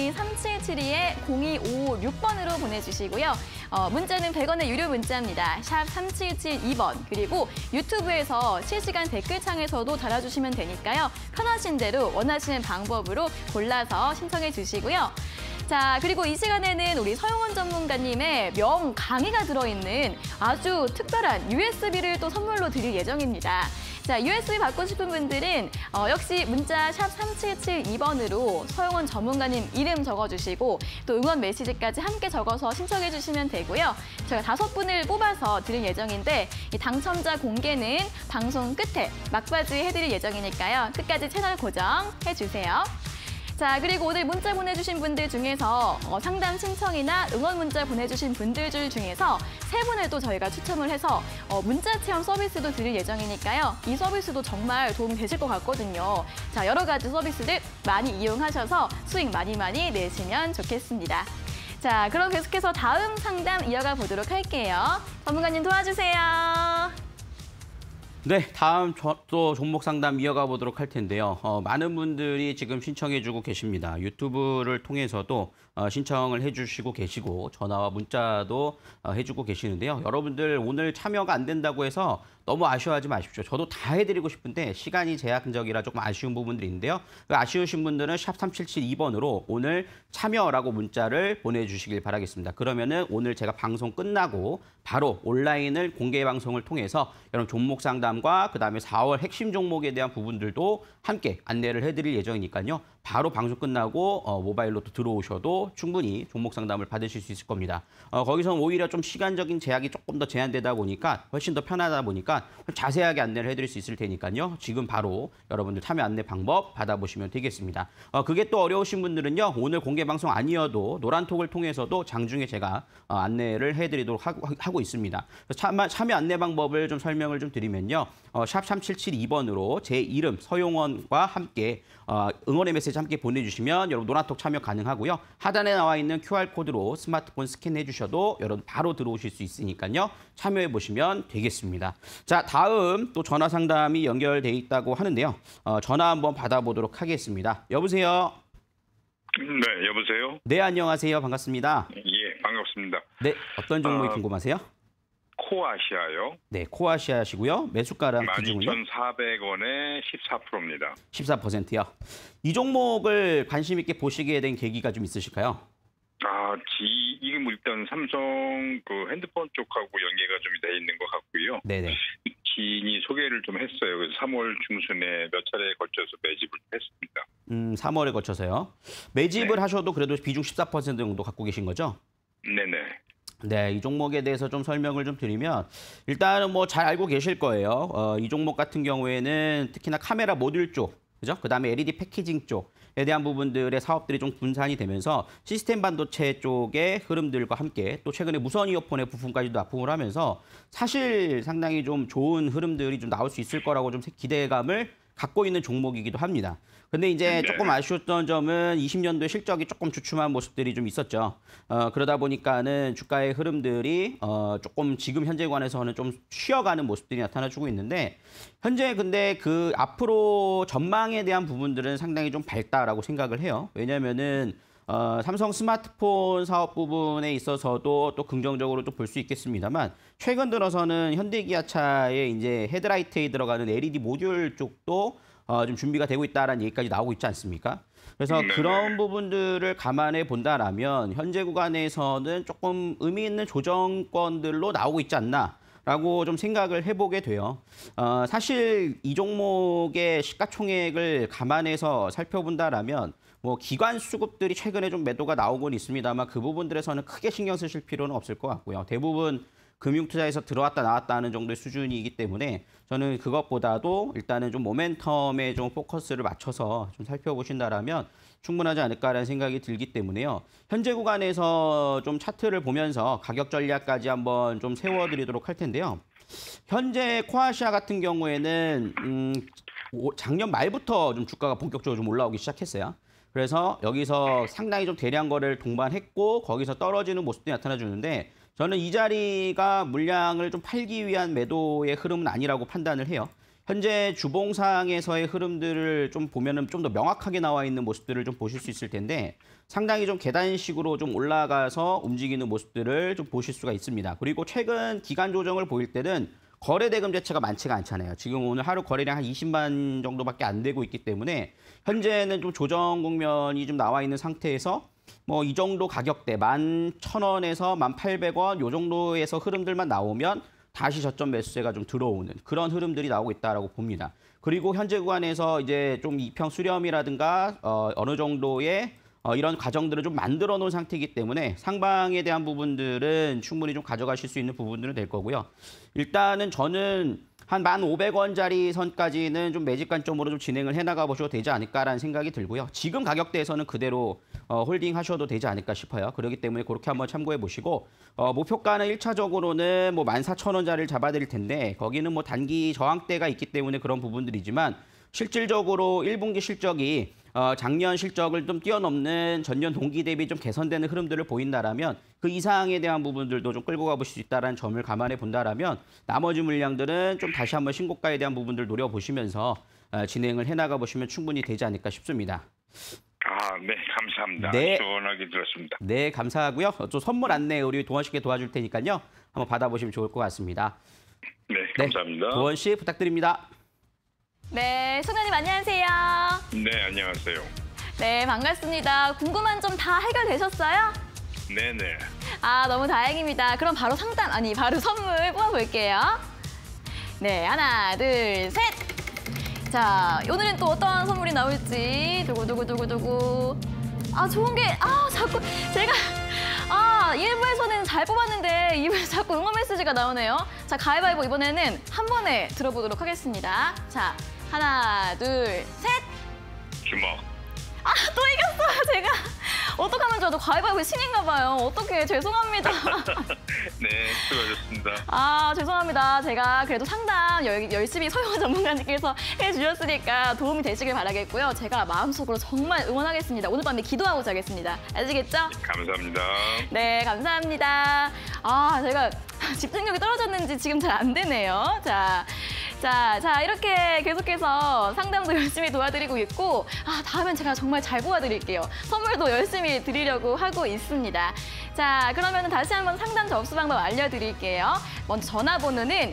Speaker 1: 02-3772-0256번으로 보내주시고요. 문자는 100원의 유료 문자입니다. 샵 3772번. 그리고 유튜브에서 실시간 댓글창에서도 달아주시면 되니까요. 편하신 대로 원하시는 방법으로 골라서 신청해 주시고요. 자, 그리고 이 시간에는 우리 서용원 전문가님의 명 강의가 들어있는 아주 특별한 USB를 또 선물로 드릴 예정입니다. 자, USB 받고 싶은 분들은 역시 문자 샵 3772번으로 서용원 전문가님 이름 적어주시고 또 응원 메시지까지 함께 적어서 신청해 주시면 되고요. 저희가 5분을 뽑아서 드릴 예정인데 이 당첨자 공개는 방송 끝에 막바지에 해드릴 예정이니까요. 끝까지 채널 고정해 주세요. 자, 그리고 오늘 문자 보내주신 분들 중에서 상담 신청이나 응원 문자 보내주신 분들 중에서 3분을 또 저희가 추첨을 해서 문자 체험 서비스도 드릴 예정이니까요. 이 서비스도 정말 도움이 되실 것 같거든요. 자, 여러 가지 서비스들 많이 이용하셔서 수익 많이 내시면 좋겠습니다. 자, 그럼 계속해서 다음 상담 이어가 보도록 할게요. 전문가님 도와주세요.
Speaker 2: 네, 다음 또 종목 상담 이어가 보도록 할 텐데요. 많은 분들이 지금 신청해주고 계십니다. 유튜브를 통해서도 신청을 해주시고 계시고 전화와 문자도 해주고 계시는데요. 여러분들 오늘 참여가 안 된다고 해서 너무 아쉬워하지 마십시오. 저도 다 해드리고 싶은데 시간이 제한적이라 조금 아쉬운 부분들이 있는데요. 아쉬우신 분들은 샵 3772번으로 오늘 참여라고 문자를 보내주시길 바라겠습니다. 그러면은 오늘 제가 방송 끝나고 바로 온라인을 공개 방송을 통해서 여러분 종목 상담과 그다음에 4월 핵심 종목에 대한 부분들도 함께 안내를 해드릴 예정이니까요. 바로 방송 끝나고 모바일로 또 들어오셔도 충분히 종목 상담을 받으실 수 있을 겁니다. 거기서는 오히려 좀 시간적인 제약이 조금 더 제한되다 보니까 훨씬 더 편하다 보니까 자세하게 안내를 해드릴 수 있을 테니까요. 지금 바로 여러분들 참여 안내 방법 받아보시면 되겠습니다. 그게 또 어려우신 분들은요. 오늘 공개 방송 아니어도 노란톡을 통해서도 장중에 제가 안내를 해드리도록 하고 있습니다. 참여 안내 방법을 좀 설명을 좀 드리면요. 샵 3772번으로 제 이름 서용원과 함께 응원의 메시지 함께 보내주시면 여러분 노란톡 참여 가능하고요. 하단에 나와 있는 QR코드로 스마트폰 스캔해 주셔도 여러분 바로 들어오실 수 있으니까요. 참여해 보시면 되겠습니다. 자, 다음 또 전화 상담이 연결돼 있다고 하는데요. 전화 한번 받아보도록 하겠습니다. 여보세요?
Speaker 5: 네, 여보세요?
Speaker 2: 네, 안녕하세요. 반갑습니다.
Speaker 5: 예, 반갑습니다.
Speaker 2: 네, 어떤 종목이 궁금하세요?
Speaker 5: 코아시아요.
Speaker 2: 네, 코아시아시고요. 매수가랑 기준은요?
Speaker 5: 12,400원에 14%입니다.
Speaker 2: 14%요. 이 종목을 관심 있게 보시게 된 계기가 좀 있으실까요?
Speaker 5: 이게 뭐 일단 삼성 그 핸드폰 쪽하고 연계가 좀 돼 있는 것 같고요.
Speaker 2: 네네.
Speaker 5: 지인이 소개를 좀 했어요. 그래서 3월 중순에 몇 차례에 걸쳐서 매집을 했습니다.
Speaker 2: 3월에 거쳐서요. 매집을
Speaker 5: 네.
Speaker 2: 하셔도 그래도 비중 14% 정도 갖고 계신 거죠?
Speaker 5: 네네.
Speaker 2: 네, 이 종목에 대해서 좀 설명을 좀 드리면 일단은 뭐 잘 알고 계실 거예요. 이 종목 같은 경우에는 특히나 카메라 모듈 쪽, 그죠? 그다음에 LED 패키징 쪽에 대한 부분들의 사업들이 좀 분산이 되면서 시스템 반도체 쪽의 흐름들과 함께 또 최근에 무선 이어폰의 부품까지도 납품을 하면서 사실 상당히 좀 좋은 흐름들이 좀 나올 수 있을 거라고 좀 기대감을 갖고 있는 종목이기도 합니다. 근데 이제 조금 아쉬웠던 점은 20년도에 실적이 조금 주춤한 모습들이 좀 있었죠. 그러다 보니까는 주가의 흐름들이 조금 지금 현재 관해서는 좀 쉬어가는 모습들이 나타나주고 있는데 현재 근데 그 앞으로 전망에 대한 부분들은 상당히 좀 밝다라고 생각을 해요. 왜냐면은 삼성 스마트폰 사업 부분에 있어서도 또 긍정적으로 좀 볼 수 있겠습니다만 최근 들어서는 현대기아차의 이제 헤드라이트에 들어가는 LED 모듈 쪽도 좀 준비가 되고 있다라는 얘기까지 나오고 있지 않습니까? 그래서 그런 부분들을 감안해 본다라면 현재 구간에서는 조금 의미 있는 조정권들로 나오고 있지 않나라고 좀 생각을 해보게 돼요. 사실 이 종목의 시가총액을 감안해서 살펴본다라면 뭐 기관 수급들이 최근에 좀 매도가 나오곤 있습니다만 그 부분들에서는 크게 신경 쓰실 필요는 없을 것 같고요. 대부분 금융투자에서 들어왔다 나왔다 하는 정도의 수준이기 때문에 저는 그것보다도 일단은 좀 모멘텀에 좀 포커스를 맞춰서 좀 살펴보신다라면 충분하지 않을까라는 생각이 들기 때문에요. 현재 구간에서 좀 차트를 보면서 가격 전략까지 한번 좀 세워드리도록 할 텐데요. 현재 코아시아 같은 경우에는 작년 말부터 좀 주가가 본격적으로 좀 올라오기 시작했어요. 그래서 여기서 상당히 좀 대량 거래를 동반했고 거기서 떨어지는 모습들이 나타나주는데 저는 이 자리가 물량을 좀 팔기 위한 매도의 흐름은 아니라고 판단을 해요. 현재 주봉상에서의 흐름들을 좀 보면은 좀 더 명확하게 나와 있는 모습들을 좀 보실 수 있을 텐데 상당히 좀 계단식으로 좀 올라가서 움직이는 모습들을 좀 보실 수가 있습니다. 그리고 최근 기간 조정을 보일 때는 거래 대금 자체가 많지가 않잖아요. 지금 오늘 하루 거래량 한 20만 정도밖에 안 되고 있기 때문에 현재는 좀 조정 국면이 좀 나와 있는 상태에서 뭐 이 정도 가격대 11,000원에서 1,800원 요 정도에서 흐름들만 나오면 다시 저점 매수세가 좀 들어오는 그런 흐름들이 나오고 있다라고 봅니다. 그리고 현재 구간에서 이제 좀 이평 수렴이라든가 어느 정도의 이런 과정들을 좀 만들어 놓은 상태이기 때문에 상방에 대한 부분들은 충분히 좀 가져가실 수 있는 부분들은 될 거고요. 일단은 저는 한 1,500원짜리 선까지는 좀 매집 관점으로 좀 진행을 해나가 보셔도 되지 않을까라는 생각이 들고요. 지금 가격대에서는 그대로 홀딩 하셔도 되지 않을까 싶어요. 그렇기 때문에 그렇게 한번 참고해 보시고 목표가는 1차적으로는 뭐 14,000원짜리를 잡아드릴 텐데 거기는 뭐 단기 저항대가 있기 때문에 그런 부분들이지만 실질적으로 1분기 실적이 작년 실적을 좀 뛰어넘는 전년 동기 대비 좀 개선되는 흐름들을 보인다라면 그 이상에 대한 부분들도 좀 끌고 가볼 수 있다는 점을 감안해 본다라면 나머지 물량들은 좀 다시 한번 신고가에 대한 부분들 노려보시면서 진행을 해나가 보시면 충분히 되지 않을까 싶습니다.
Speaker 5: 네, 감사합니다.
Speaker 2: 네.
Speaker 5: 시원하게 들었습니다.
Speaker 2: 네, 감사하고요. 또 선물 안내 우리 도원 씨께 도와줄 테니까요. 한번 받아보시면 좋을 것 같습니다.
Speaker 5: 네, 감사합니다.
Speaker 2: 도원 씨 부탁드립니다.
Speaker 1: 네, 소장님 안녕하세요.
Speaker 5: 네, 안녕하세요.
Speaker 1: 네, 반갑습니다. 궁금한 점 다 해결되셨어요?
Speaker 5: 네네.
Speaker 1: 너무 다행입니다. 그럼 바로 바로 선물 뽑아볼게요. 네, 하나, 둘, 셋! 자, 오늘은 또 어떤 선물이 나올지. 두구두구두구두구. 좋은 게, 자꾸 제가, 1부에서는 잘 뽑았는데 2부에서 자꾸 응원 메시지가 나오네요. 자, 가위바위보 이번에는 한 번에 들어보도록 하겠습니다. 자, 하나, 둘, 셋!
Speaker 5: 주먹.
Speaker 1: 또 이겼어요, 제가. 어떡하면 저도 가위바위보 신인가 봐요. 어떡해, 죄송합니다.
Speaker 5: 네, 수고하셨습니다.
Speaker 1: 죄송합니다. 제가 그래도 상담 열심히 서영원 전문가님께서 해주셨으니까 도움이 되시길 바라겠고요. 제가 마음속으로 정말 응원하겠습니다. 오늘 밤에 기도하고 자겠습니다. 아시겠죠?
Speaker 5: 감사합니다.
Speaker 1: 네, 감사합니다. 제가 집중력이 떨어졌는지 지금 잘 안 되네요. 자, 이렇게 계속해서 상담도 열심히 도와드리고 있고, 다음엔 제가 정말 잘 도와드릴게요. 선물도 열심히 드리려고 하고 있습니다. 자, 그러면 다시 한번 상담 접수 방법 알려드릴게요. 먼저 전화번호는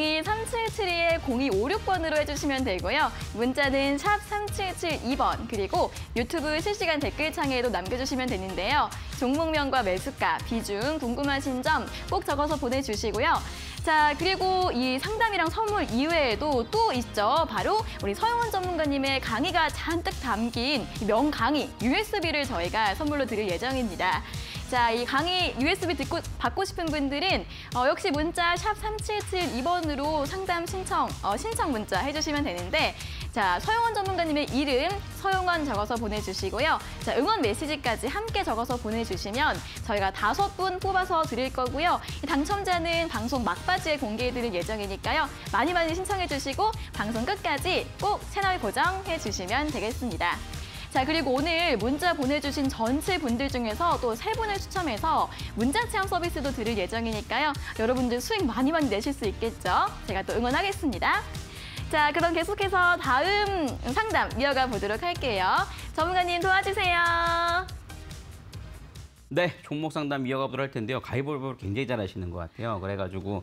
Speaker 1: 02-3772-0256번으로 해주시면 되고요. 문자는 샵 3772번, 그리고 유튜브 실시간 댓글창에도 남겨주시면 되는데요. 종목명과 매수가, 비중, 궁금하신 점 꼭 적어서 보내주시고요. 자, 그리고 이 상담이랑 선물 이외에도 또 있죠. 바로 우리 서영원 전문가님의 강의가 잔뜩 담긴 명강의 USB를 저희가 선물로 드릴 예정입니다. 자, 이 강의 USB 받고 싶은 분들은 역시 문자 샵 3772번으로 상담 신청 문자 해주시면 되는데, 자, 서영원 전문가님의 이름 서영원 적어서 보내주시고요. 자, 응원 메시지까지 함께 적어서 보내주시면 저희가 5분 뽑아서 드릴 거고요. 이 당첨자는 방송 막바지에 공개해드릴 예정이니까요. 많이 신청해주시고 방송 끝까지 꼭 채널 고정해주시면 되겠습니다. 자, 그리고 오늘 문자 보내주신 전체 분들 중에서 또 3분을 추첨해서 문자 체험 서비스도 드릴 예정이니까요. 여러분들 수익 많이 내실 수 있겠죠? 제가 또 응원하겠습니다. 자, 그럼 계속해서 다음 상담 이어가 보도록 할게요. 전문가님 도와주세요.
Speaker 2: 네, 종목 상담 이어가 보도록 할 텐데요. 가위바위보를 굉장히 잘하시는 것 같아요. 그래가지고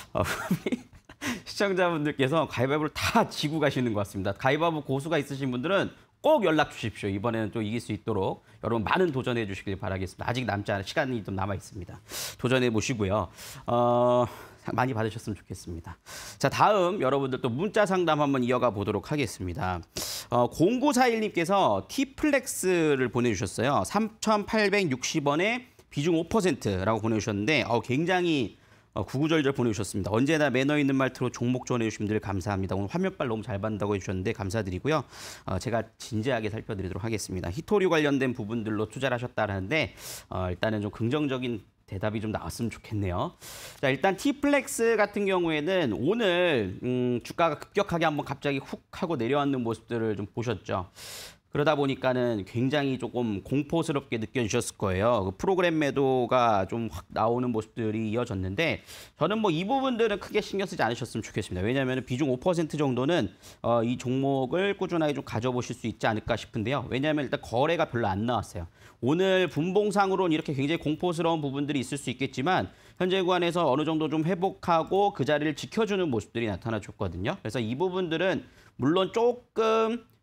Speaker 2: 시청자분들께서 가위바위보를 다 지고 가시는 것 같습니다. 가위바위보 고수가 있으신 분들은 꼭 연락 주십시오. 이번에는 또 이길 수 있도록 여러분 많은 도전해 주시길 바라겠습니다. 아직 남지 않은 시간이 좀 남아 있습니다. 도전해 보시고요. 많이 받으셨으면 좋겠습니다. 자, 다음 여러분들 또 문자 상담 한번 이어가 보도록 하겠습니다. 0941님께서 T플렉스를 보내주셨어요. 3,860원에 비중 5%라고 보내주셨는데 굉장히 구구절절 보내주셨습니다. 언제나 매너 있는 말투로 종목 전해주신 분들 감사합니다. 오늘 화면빨 너무 잘 받는다고 해주셨는데 감사드리고요. 제가 진지하게 살펴드리도록 하겠습니다. 히토류 관련된 부분들로 투자를 하셨다는데 일단은 좀 긍정적인 대답이 좀 나왔으면 좋겠네요. 자, 일단 T플렉스 같은 경우에는 오늘 주가가 급격하게 한번 갑자기 훅 하고 내려앉는 모습들을 좀 보셨죠. 그러다 보니까는 굉장히 조금 공포스럽게 느껴지셨을 거예요. 그 프로그램 매도가 좀 확 나오는 모습들이 이어졌는데 저는 뭐 이 부분들은 크게 신경 쓰지 않으셨으면 좋겠습니다. 왜냐하면 비중 5% 정도는 이 종목을 꾸준하게 좀 가져보실 수 있지 않을까 싶은데요. 왜냐하면 일단 거래가 별로 안 나왔어요. 오늘 분봉상으로는 이렇게 굉장히 공포스러운 부분들이 있을 수 있겠지만 현재 구간에서 어느 정도 좀 회복하고 그 자리를 지켜주는 모습들이 나타나줬거든요. 그래서 이 부분들은 물론 조금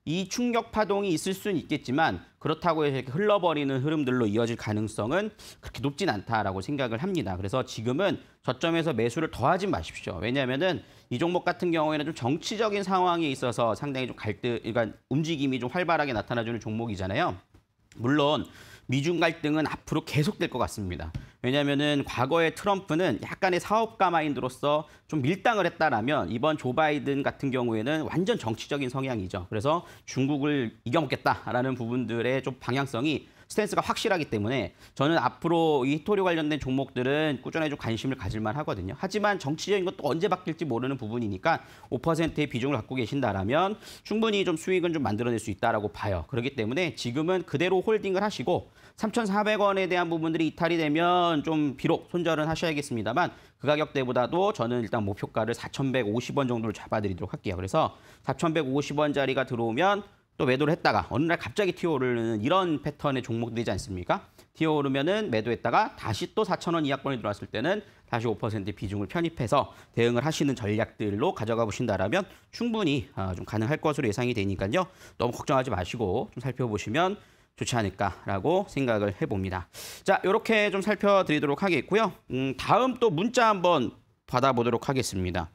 Speaker 2: 이 충격 파동이 있을 수는 있겠지만 그렇다고 해서 이렇게 흘러버리는 흐름들로 이어질 가능성은 그렇게 높진 않다라고 생각을 합니다. 그래서 지금은 저점에서 매수를 더 하지 마십시오. 왜냐하면은 이 종목 같은 경우에는 좀 정치적인 상황에 있어서 상당히 좀 그러니까 움직임이 좀 활발하게 나타나주는 종목이잖아요. 물론 미중 갈등은 앞으로 계속될 것 같습니다. 왜냐하면은 과거에 트럼프는 약간의 사업가 마인드로서 좀 밀당을 했다라면 이번 조 바이든 같은 경우에는 완전 정치적인 성향이죠. 그래서 중국을 이겨먹겠다라는 부분들의 좀 방향성이 스탠스가 확실하기 때문에 저는 앞으로 이 히토리 관련된 종목들은 꾸준히 좀 관심을 가질만 하거든요. 하지만 정치적인 것도 언제 바뀔지 모르는 부분이니까 5%의 비중을 갖고 계신다라면 충분히 좀 수익은 좀 만들어낼 수 있다라고 봐요. 그렇기 때문에 지금은 그대로 홀딩을 하시고 3,400원에 대한 부분들이 이탈이 되면 좀 비록 손절은 하셔야겠습니다만 그 가격대보다도 저는 일단 목표가를 4,150원 정도를 잡아드리도록 할게요. 그래서 4,150원짜리가 들어오면 또 매도를 했다가 어느 날 갑자기 튀어오르는 이런 패턴의 종목들이지 않습니까? 튀어오르면은 매도했다가 다시 또 4,000원 이하권이 들어왔을 때는 다시 5%의 비중을 편입해서 대응을 하시는 전략들로 가져가 보신다라면 충분히 좀 가능할 것으로 예상이 되니까요. 너무 걱정하지 마시고 좀 살펴보시면 좋지 않을까라고 생각을 해봅니다. 자, 이렇게 좀 살펴드리도록 하겠고요. 다음 또 문자 한번 받아보도록 하겠습니다.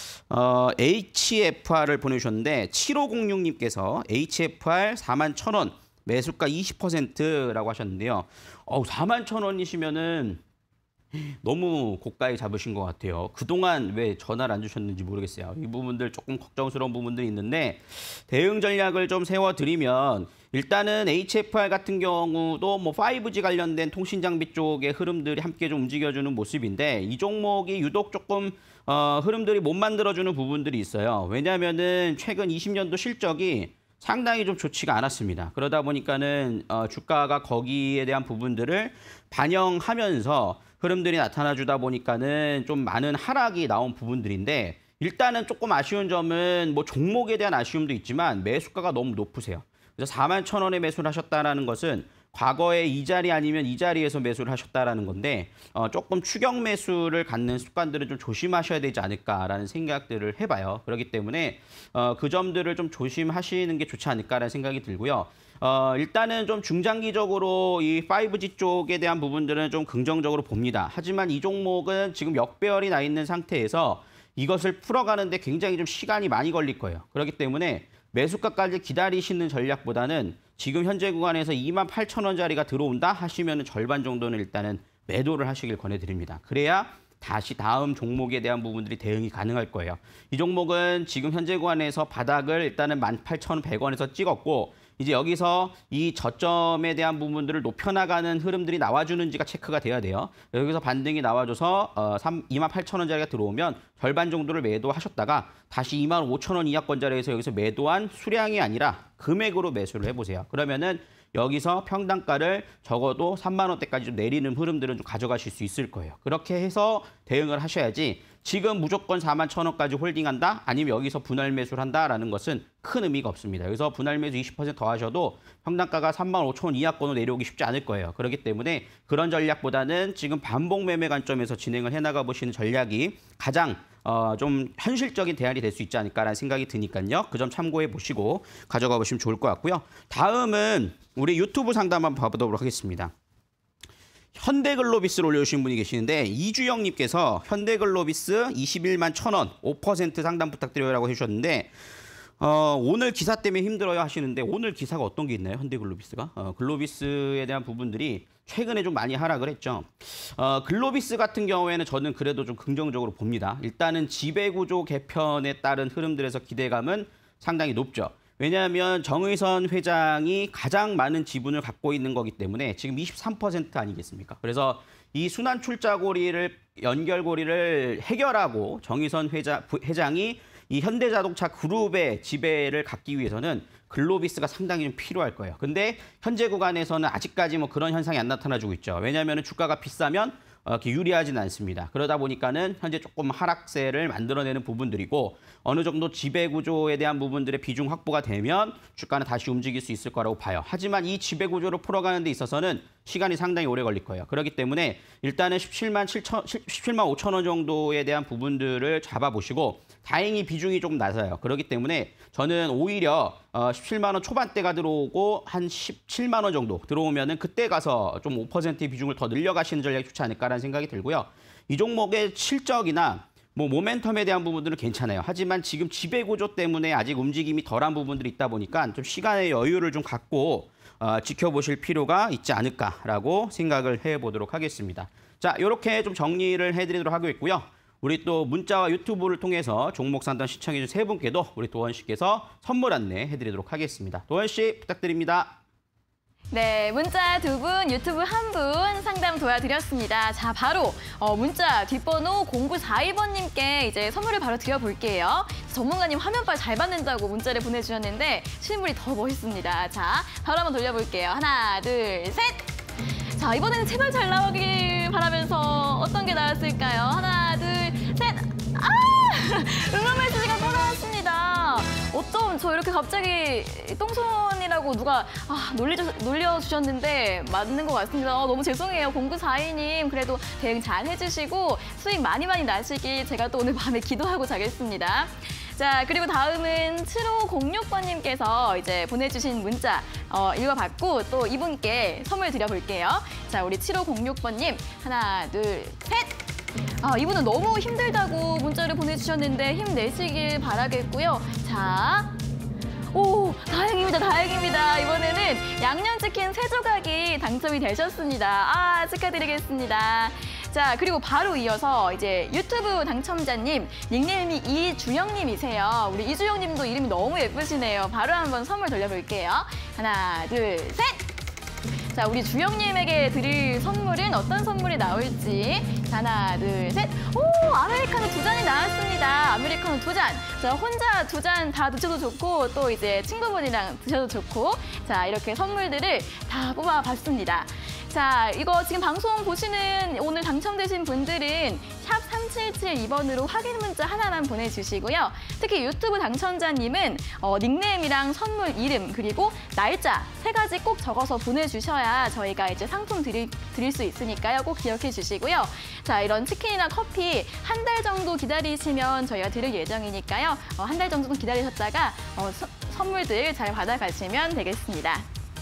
Speaker 2: HFR을 보내주셨는데 7506님께서 HFR 41,000원 매수가 20%라고 하셨는데요. 41,000원이시면은 너무 고가에 잡으신 것 같아요. 그동안 왜 전화를 안 주셨는지 모르겠어요. 이 부분들 조금 걱정스러운 부분들이 있는데 대응 전략을 좀 세워드리면 일단은 HFR 같은 경우도 뭐 5G 관련된 통신 장비 쪽의 흐름들이 함께 좀 움직여주는 모습인데 이 종목이 유독 조금 흐름들이 못 만들어주는 부분들이 있어요. 왜냐하면은 최근 20년도 실적이 상당히 좀 좋지가 않았습니다. 그러다 보니까는 주가가 거기에 대한 부분들을 반영하면서 흐름들이 나타나주다 보니까는 좀 많은 하락이 나온 부분들인데 일단은 조금 아쉬운 점은 뭐 종목에 대한 아쉬움도 있지만 매수가가 너무 높으세요. 그래서 41,000원에 매수를 하셨다라는 것은 과거에 이 자리 아니면 이 자리에서 매수를 하셨다라는 건데 조금 추격 매수를 갖는 습관들은 좀 조심하셔야 되지 않을까라는 생각들을 해봐요. 그렇기 때문에 그 점들을 좀 조심하시는 게 좋지 않을까라는 생각이 들고요. 일단은 좀 중장기적으로 이 5G 쪽에 대한 부분들은 좀 긍정적으로 봅니다. 하지만 이 종목은 지금 역배열이 나 있는 상태에서 이것을 풀어가는데 굉장히 좀 시간이 많이 걸릴 거예요. 그렇기 때문에 매수가까지 기다리시는 전략보다는 지금 현재 구간에서 28,000원짜리가 들어온다 하시면 절반 정도는 일단은 매도를 하시길 권해드립니다. 그래야 다시 다음 종목에 대한 부분들이 대응이 가능할 거예요. 이 종목은 지금 현재 구간에서 바닥을 일단은 18,100원에서 찍었고 이제 여기서 이 저점에 대한 부분들을 높여나가는 흐름들이 나와주는지가 체크가 돼야 돼요. 여기서 반등이 나와줘서 28,000원짜리가 들어오면 절반 정도를 매도하셨다가 다시 25,000원 이하권짜리에서 여기서 매도한 수량이 아니라 금액으로 매수를 해보세요. 그러면은 여기서 평단가를 적어도 3만 원대까지 좀 내리는 흐름들은 좀 가져가실 수 있을 거예요. 그렇게 해서 대응을 하셔야지 지금 무조건 41,000원까지 홀딩한다? 아니면 여기서 분할 매수를 한다라는 것은 큰 의미가 없습니다. 여기서 분할 매수 20% 더 하셔도 평단가가 35,000원 이하권으로 내려오기 쉽지 않을 거예요. 그렇기 때문에 그런 전략보다는 지금 반복 매매 관점에서 진행을 해나가 보시는 전략이 가장 좀 현실적인 대안이 될 수 있지 않을까라는 생각이 드니까요. 그 점 참고해 보시고 가져가 보시면 좋을 것 같고요. 다음은 우리 유튜브 상담 한번 봐보도록 하겠습니다. 현대글로비스를 올려주신 분이 계시는데 이주영님께서 현대글로비스 21만 1,000원 5% 상담 부탁드려요라고 해주셨는데 오늘 기사 때문에 힘들어요 하시는데 오늘 기사가 어떤 게 있나요? 현대글로비스가? 글로비스에 대한 부분들이 최근에 좀 많이 하락을 했죠. 글로비스 같은 경우에는 저는 그래도 좀 긍정적으로 봅니다. 일단은 지배구조 개편에 따른 흐름들에서 기대감은 상당히 높죠. 왜냐하면 정의선 회장이 가장 많은 지분을 갖고 있는 거기 때문에 지금 23% 아니겠습니까? 그래서 이 순환 출자고리를 연결고리를 해결하고 정의선 회장이 이 현대자동차 그룹의 지배를 갖기 위해서는 글로비스가 상당히 좀 필요할 거예요. 근데 현재 구간에서는 아직까지 뭐 그런 현상이 안 나타나주고 있죠. 왜냐하면 주가가 비싸면 이렇게 유리하지는 않습니다. 그러다 보니까는 현재 조금 하락세를 만들어내는 부분들이고 어느 정도 지배구조에 대한 부분들의 비중 확보가 되면 주가는 다시 움직일 수 있을 거라고 봐요. 하지만 이 지배구조를 풀어가는 데 있어서는 시간이 상당히 오래 걸릴 거예요. 그렇기 때문에 일단은 17만 5천 원 정도에 대한 부분들을 잡아보시고 다행히 비중이 조금 낮아요. 그렇기 때문에 저는 오히려 17만 원 초반대가 들어오고 한 17만 원 정도 들어오면은 그때 가서 좀 5%의 비중을 더 늘려가시는 전략이 좋지 않을까라는 생각이 들고요. 이 종목의 실적이나 뭐 모멘텀에 대한 부분들은 괜찮아요. 하지만 지금 지배구조 때문에 아직 움직임이 덜한 부분들이 있다 보니까 좀 시간의 여유를 좀 갖고 지켜보실 필요가 있지 않을까라고 생각을 해보도록 하겠습니다. 자, 이렇게 좀 정리를 해드리도록 하고 있고요. 우리 또 문자와 유튜브를 통해서 종목 상담 시청해주신 세 분께도 우리 도원 씨께서 선물 안내해드리도록 하겠습니다. 도원 씨 부탁드립니다.
Speaker 1: 네, 문자 2분, 유튜브 1분 상담 도와드렸습니다. 자, 바로 문자 뒷번호 0942번님께 이제 선물을 바로 드려볼게요. 전문가님 화면빨 잘 받는다고 문자를 보내주셨는데 실물이 더 멋있습니다. 자, 바로 한번 돌려볼게요. 하나, 둘, 셋! 자, 이번에는 제발 잘 나오길 바라면서 어떤 게 나왔을까요? 하나, 둘, 셋! 아! 응원 메시지가 또 나왔습니다. 어쩜 저 이렇게 갑자기 똥손이라고 누가 놀려주셨는데 맞는 것 같습니다. 너무 죄송해요. 0942님 그래도 대응 잘 해주시고 수익 많이 나시길 제가 또 오늘 밤에 기도하고 자겠습니다. 자, 그리고 다음은 7506번님께서 이제 보내주신 문자 읽어봤고 또 이분께 선물 드려볼게요. 자, 우리 7506번님 하나, 둘, 셋! 이분은 너무 힘들다고 문자를 보내주셨는데 힘내시길 바라겠고요. 자, 오, 다행입니다. 이번에는 양념치킨 3조각이 당첨이 되셨습니다. 축하드리겠습니다. 자, 그리고 바로 이어서 이제 유튜브 당첨자님, 닉네임이 이주영님이세요. 우리 이주영님도 이름이 너무 예쁘시네요. 바로 한번 선물 돌려볼게요. 하나, 둘, 셋! 자, 우리 주영님에게 드릴 선물은 어떤 선물이 나올지. 자, 하나, 둘, 셋. 오, 아메리카노 2잔이 나왔습니다. 아메리카노 2잔. 자, 혼자 2잔 다 드셔도 좋고 또 이제 친구분이랑 드셔도 좋고. 자, 이렇게 선물들을 다 뽑아봤습니다. 자, 이거 지금 방송 보시는 오늘 당첨되신 분들은 샵 3772번으로 확인 문자 하나만 보내주시고요. 특히 유튜브 당첨자님은 닉네임이랑 선물 이름 그리고 날짜 3가지 꼭 적어서 보내주셔야 저희가 이제 상품 드릴 수 있으니까요. 꼭 기억해 주시고요. 자, 이런 치킨이나 커피 한 달 정도 기다리시면 저희가 드릴 예정이니까요. 한 달 정도 기다리셨다가 선물들 잘 받아가시면 되겠습니다.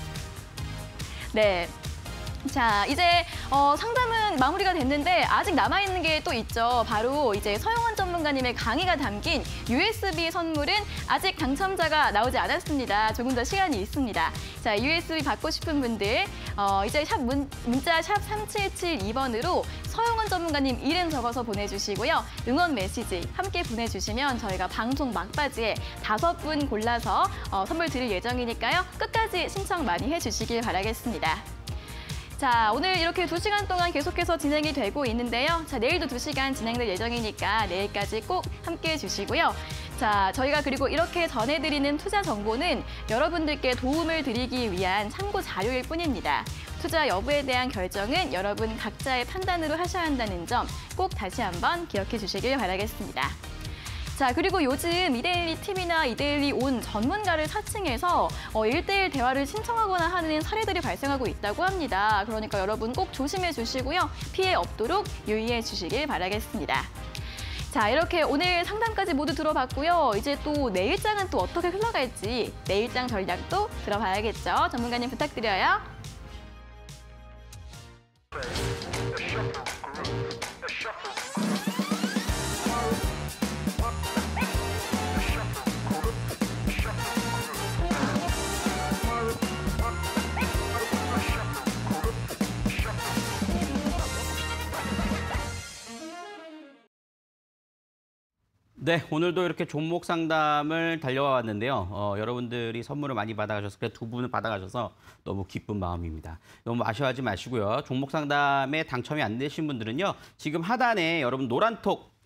Speaker 1: 네. 자, 이제 상담은 마무리가 됐는데 아직 남아있는 게 또 있죠. 바로 이제 서영원 전문가님의 강의가 담긴 USB 선물은 아직 당첨자가 나오지 않았습니다. 조금 더 시간이 있습니다. 자, USB 받고 싶은 분들 이제 문자 샵 3772번으로 서영원 전문가님 이름 적어서 보내주시고요. 응원 메시지 함께 보내주시면 저희가 방송 막바지에 5분 골라서 선물 드릴 예정이니까요. 끝까지 신청 많이 해주시길 바라겠습니다. 자, 오늘 이렇게 2시간 동안 계속해서 진행이 되고 있는데요. 자, 내일도 2시간 진행될 예정이니까 내일까지 꼭 함께해 주시고요. 자, 저희가 그리고 이렇게 전해드리는 투자 정보는 여러분들께 도움을 드리기 위한 참고 자료일 뿐입니다. 투자 여부에 대한 결정은 여러분 각자의 판단으로 하셔야 한다는 점 꼭 다시 한번 기억해 주시길 바라겠습니다. 자, 그리고 요즘 이데일리 TV나 이데일리 온 전문가를 사칭해서 1:1 대화를 신청하거나 하는 사례들이 발생하고 있다고 합니다. 그러니까 여러분 꼭 조심해 주시고요. 피해 없도록 유의해 주시길 바라겠습니다. 자, 이렇게 오늘 상담까지 모두 들어봤고요. 이제 또 내일장은 또 어떻게 흘러갈지 내일장 전략도 들어봐야겠죠. 전문가님 부탁드려요.
Speaker 2: 네, 오늘도 이렇게 종목 상담을 달려와 왔는데요. 여러분들이 선물을 많이 받아가셔서 그래 2분을 받아가셔서 너무 기쁜 마음입니다. 너무 아쉬워하지 마시고요. 종목 상담에 당첨이 안 되신 분들은요. 지금 하단에 여러분 노란톡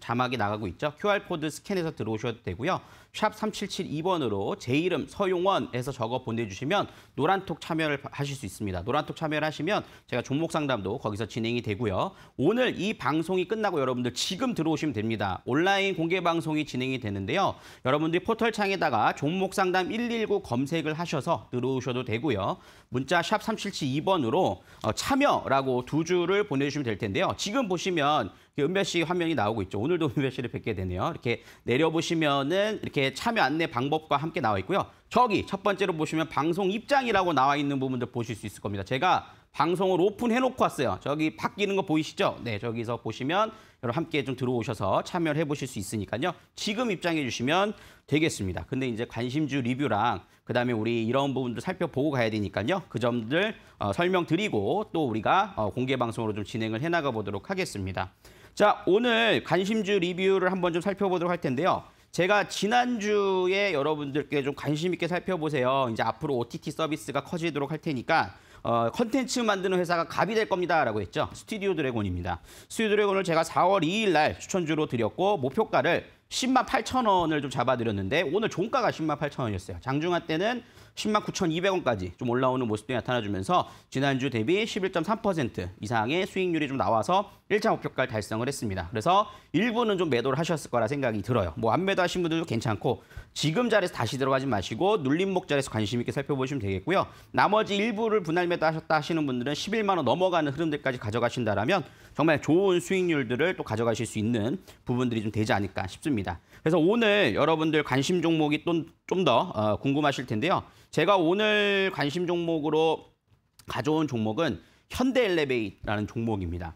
Speaker 2: 자막이 나가고 있죠. QR코드 스캔해서 들어오셔도 되고요. 샵 3772번으로 제 이름 서용원에서 적어 보내주시면 노란톡 참여를 하실 수 있습니다. 노란톡 참여를 하시면 제가 종목 상담도 거기서 진행이 되고요. 오늘 이 방송이 끝나고 여러분들 지금 들어오시면 됩니다. 온라인 공개 방송이 진행이 되는데요. 여러분들이 포털창에다가 종목 상담 119 검색을 하셔서 들어오셔도 되고요. 문자 샵 3772번으로 참여라고 두 줄을 보내주시면 될 텐데요. 지금 보시면 은별 씨 화면이 나오고 있죠. 오늘도 은별 씨를 뵙게 되네요. 이렇게 내려보시면은 이렇게 참여 안내 방법과 함께 나와 있고요. 저기 첫 번째로 보시면 방송 입장이라고 나와 있는 부분들 보실 수 있을 겁니다. 제가 방송을 오픈해놓고 왔어요. 저기 바뀌는 거 보이시죠? 네, 저기서 보시면 여러분 함께 좀 들어오셔서 참여를 해보실 수 있으니까요. 지금 입장해 주시면 되겠습니다. 근데 이제 관심주 리뷰랑 그다음에 우리 이런 부분도 살펴보고 가야 되니까요. 그 점들 설명드리고 또 우리가 공개 방송으로 좀 진행을 해나가 보도록 하겠습니다. 자, 오늘 관심주 리뷰를 한번 좀 살펴보도록 할 텐데요. 제가 지난주에 여러분들께 좀 관심 있게 살펴보세요. 이제 앞으로 OTT 서비스가 커지도록 할 테니까 컨텐츠 만드는 회사가 갑이 될 겁니다라고 했죠. 스튜디오 드래곤입니다. 스튜디오 드래곤을 제가 4월 2일 날 추천주로 드렸고 목표가를 10만 8천 원을 좀 잡아드렸는데 오늘 종가가 10만 8천 원이었어요. 장중한 때는 10만 9,200원까지 좀 올라오는 모습들이 나타나주면서 지난주 대비 11.3% 이상의 수익률이 좀 나와서 1차 목표가를 달성을 했습니다. 그래서 일부는 좀 매도를 하셨을 거라 생각이 들어요. 뭐 안 매도하신 분들도 괜찮고 지금 자리에서 다시 들어가지 마시고 눌림목 자리에서 관심 있게 살펴보시면 되겠고요. 나머지 일부를 분할 매도하셨다 하시는 분들은 11만 원 넘어가는 흐름들까지 가져가신다라면 정말 좋은 수익률들을 또 가져가실 수 있는 부분들이 좀 되지 않을까 싶습니다. 그래서 오늘 여러분들 관심 종목이 좀 더 궁금하실 텐데요. 제가 오늘 관심 종목으로 가져온 종목은 현대엘리베이터라는 종목입니다.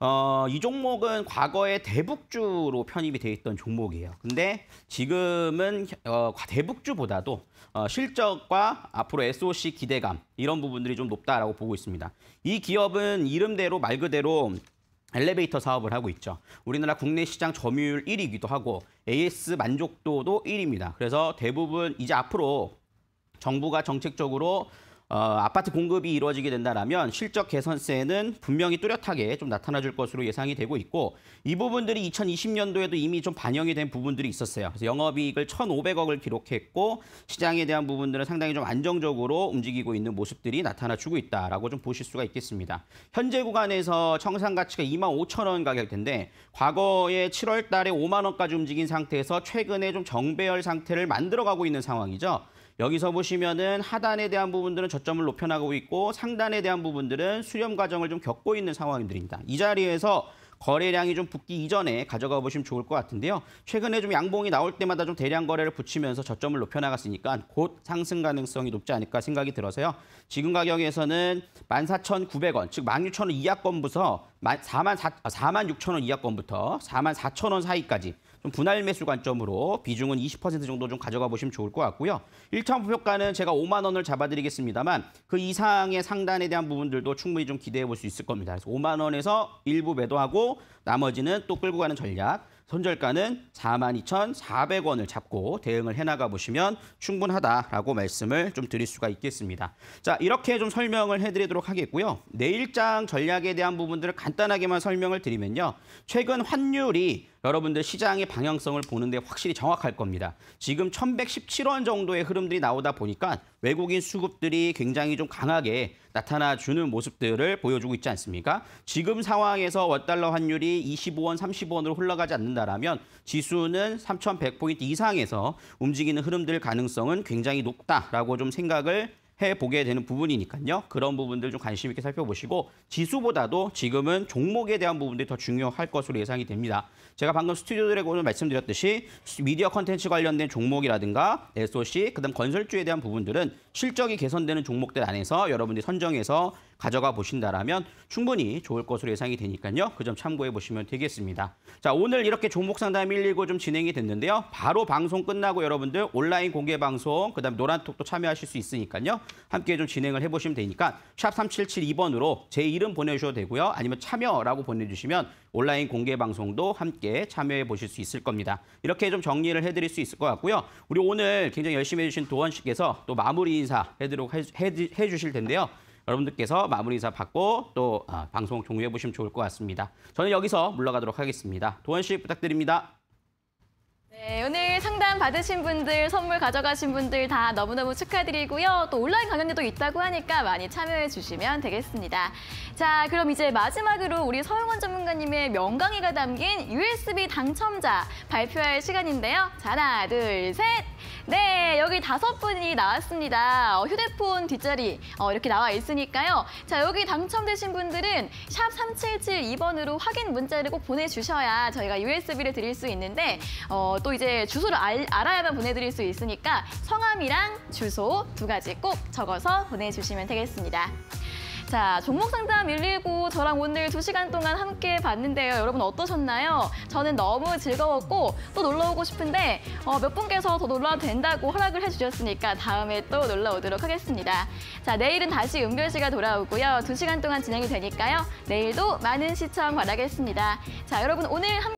Speaker 2: 이 종목은 과거에 대북주로 편입이 돼 있던 종목이에요. 근데 지금은 대북주보다도 실적과 앞으로 SOC 기대감 이런 부분들이 좀 높다라고 보고 있습니다. 이 기업은 이름대로 말 그대로 엘리베이터 사업을 하고 있죠. 우리나라 국내 시장 점유율 1위이기도 하고 AS 만족도도 1위입니다. 그래서 대부분 이제 앞으로 정부가 정책적으로 아파트 공급이 이루어지게 된다면 실적 개선세는 분명히 뚜렷하게 좀 나타나줄 것으로 예상이 되고 있고 이 부분들이 2020년도에도 이미 좀 반영이 된 부분들이 있었어요. 그래서 영업이익을 1,500억을 기록했고 시장에 대한 부분들은 상당히 좀 안정적으로 움직이고 있는 모습들이 나타나주고 있다라고 좀 보실 수가 있겠습니다. 현재 구간에서 청산 가치가 25,000원 가격대인데 과거에 7월 달에 5만 원까지 움직인 상태에서 최근에 좀 정배열 상태를 만들어가고 있는 상황이죠. 여기서 보시면은 하단에 대한 부분들은 저점을 높여나가고 있고 상단에 대한 부분들은 수렴 과정을 좀 겪고 있는 상황들입니다. 이 자리에서 거래량이 좀 붙기 이전에 가져가 보시면 좋을 것 같은데요. 최근에 좀 양봉이 나올 때마다 좀 대량 거래를 붙이면서 저점을 높여나갔으니까 곧 상승 가능성이 높지 않을까 생각이 들어서요. 지금 가격에서는 14,900원, 즉 16,000원 이하권부터 46,000원 이하권부터 44,000원 사이까지 좀 분할 매수 관점으로 비중은 20% 정도 좀 가져가 보시면 좋을 것 같고요. 1차 목표가는 제가 5만 원을 잡아드리겠습니다만 그 이상의 상단에 대한 부분들도 충분히 좀 기대해 볼 수 있을 겁니다. 그래서 5만 원에서 일부 매도하고 나머지는 또 끌고 가는 전략. 손절가는 42,400원을 잡고 대응을 해나가 보시면 충분하다라고 말씀을 좀 드릴 수가 있겠습니다. 자, 이렇게 좀 설명을 해드리도록 하겠고요. 내일장 전략에 대한 부분들을 간단하게만 설명을 드리면요. 최근 환율이 여러분들 시장의 방향성을 보는데 확실히 정확할 겁니다. 지금 1,117원 정도의 흐름들이 나오다 보니까 외국인 수급들이 굉장히 좀 강하게 나타나주는 모습들을 보여주고 있지 않습니까? 지금 상황에서 원달러 환율이 25원, 30원으로 흘러가지 않는다라면 지수는 3,100포인트 이상에서 움직이는 흐름들 가능성은 굉장히 높다라고 좀 생각을 해보게 되는 부분이니까요. 그런 부분들 좀 관심 있게 살펴보시고 지수보다도 지금은 종목에 대한 부분들이 더 중요할 것으로 예상이 됩니다. 제가 방금 스튜디오 드래곤을 말씀드렸듯이 미디어 컨텐츠 관련된 종목이라든가 SOC, 그다음 건설주에 대한 부분들은 실적이 개선되는 종목들 안에서 여러분들이 선정해서 가져가 보신다라면 충분히 좋을 것으로 예상이 되니까요. 그 점 참고해 보시면 되겠습니다. 자, 오늘 이렇게 종목 상담 119 좀 진행이 됐는데요. 바로 방송 끝나고 여러분들 온라인 공개 방송, 그다음 노란톡도 참여하실 수 있으니까요. 함께 좀 진행을 해보시면 되니까 샵 3772번으로 제 이름 보내주셔도 되고요. 아니면 참여라고 보내주시면 온라인 공개 방송도 함께 참여해 보실 수 있을 겁니다. 이렇게 좀 정리를 해드릴 수 있을 것 같고요. 우리 오늘 굉장히 열심히 해주신 도원 씨께서 또 마무리 인사 해주실 텐데요. 여러분들께서 마무리 인사 받고 또 방송 종료해 보시면 좋을 것 같습니다. 저는 여기서 물러가도록 하겠습니다. 도원 씨 부탁드립니다.
Speaker 1: 네, 오늘 상담 받으신 분들, 선물 가져가신 분들 다 너무너무 축하드리고요. 또 온라인 강연도 있다고 하니까 많이 참여해 주시면 되겠습니다. 자, 그럼 이제 마지막으로 우리 서영원 전문가님의 명강의가 담긴 USB 당첨자 발표할 시간인데요. 자, 하나, 둘, 셋. 네, 여기 5분이 나왔습니다. 휴대폰 뒷자리 이렇게 나와 있으니까요. 자, 여기 당첨되신 분들은 샵 3772번으로 확인 문자를 꼭 보내주셔야 저희가 USB를 드릴 수 있는데 또 이제 주소를 알아야만 보내드릴 수 있으니까 성함이랑 주소 2가지 꼭 적어서 보내주시면 되겠습니다. 자, 종목상담 119 저랑 오늘 2시간 동안 함께 봤는데요. 여러분 어떠셨나요? 저는 너무 즐거웠고 또 놀러 오고 싶은데 몇 분께서 더 놀러도 된다고 허락을 해주셨으니까 다음에 또 놀러 오도록 하겠습니다. 자, 내일은 다시 은별 씨가 돌아오고요. 2시간 동안 진행이 되니까요. 내일도 많은 시청 바라겠습니다. 자, 여러분 오늘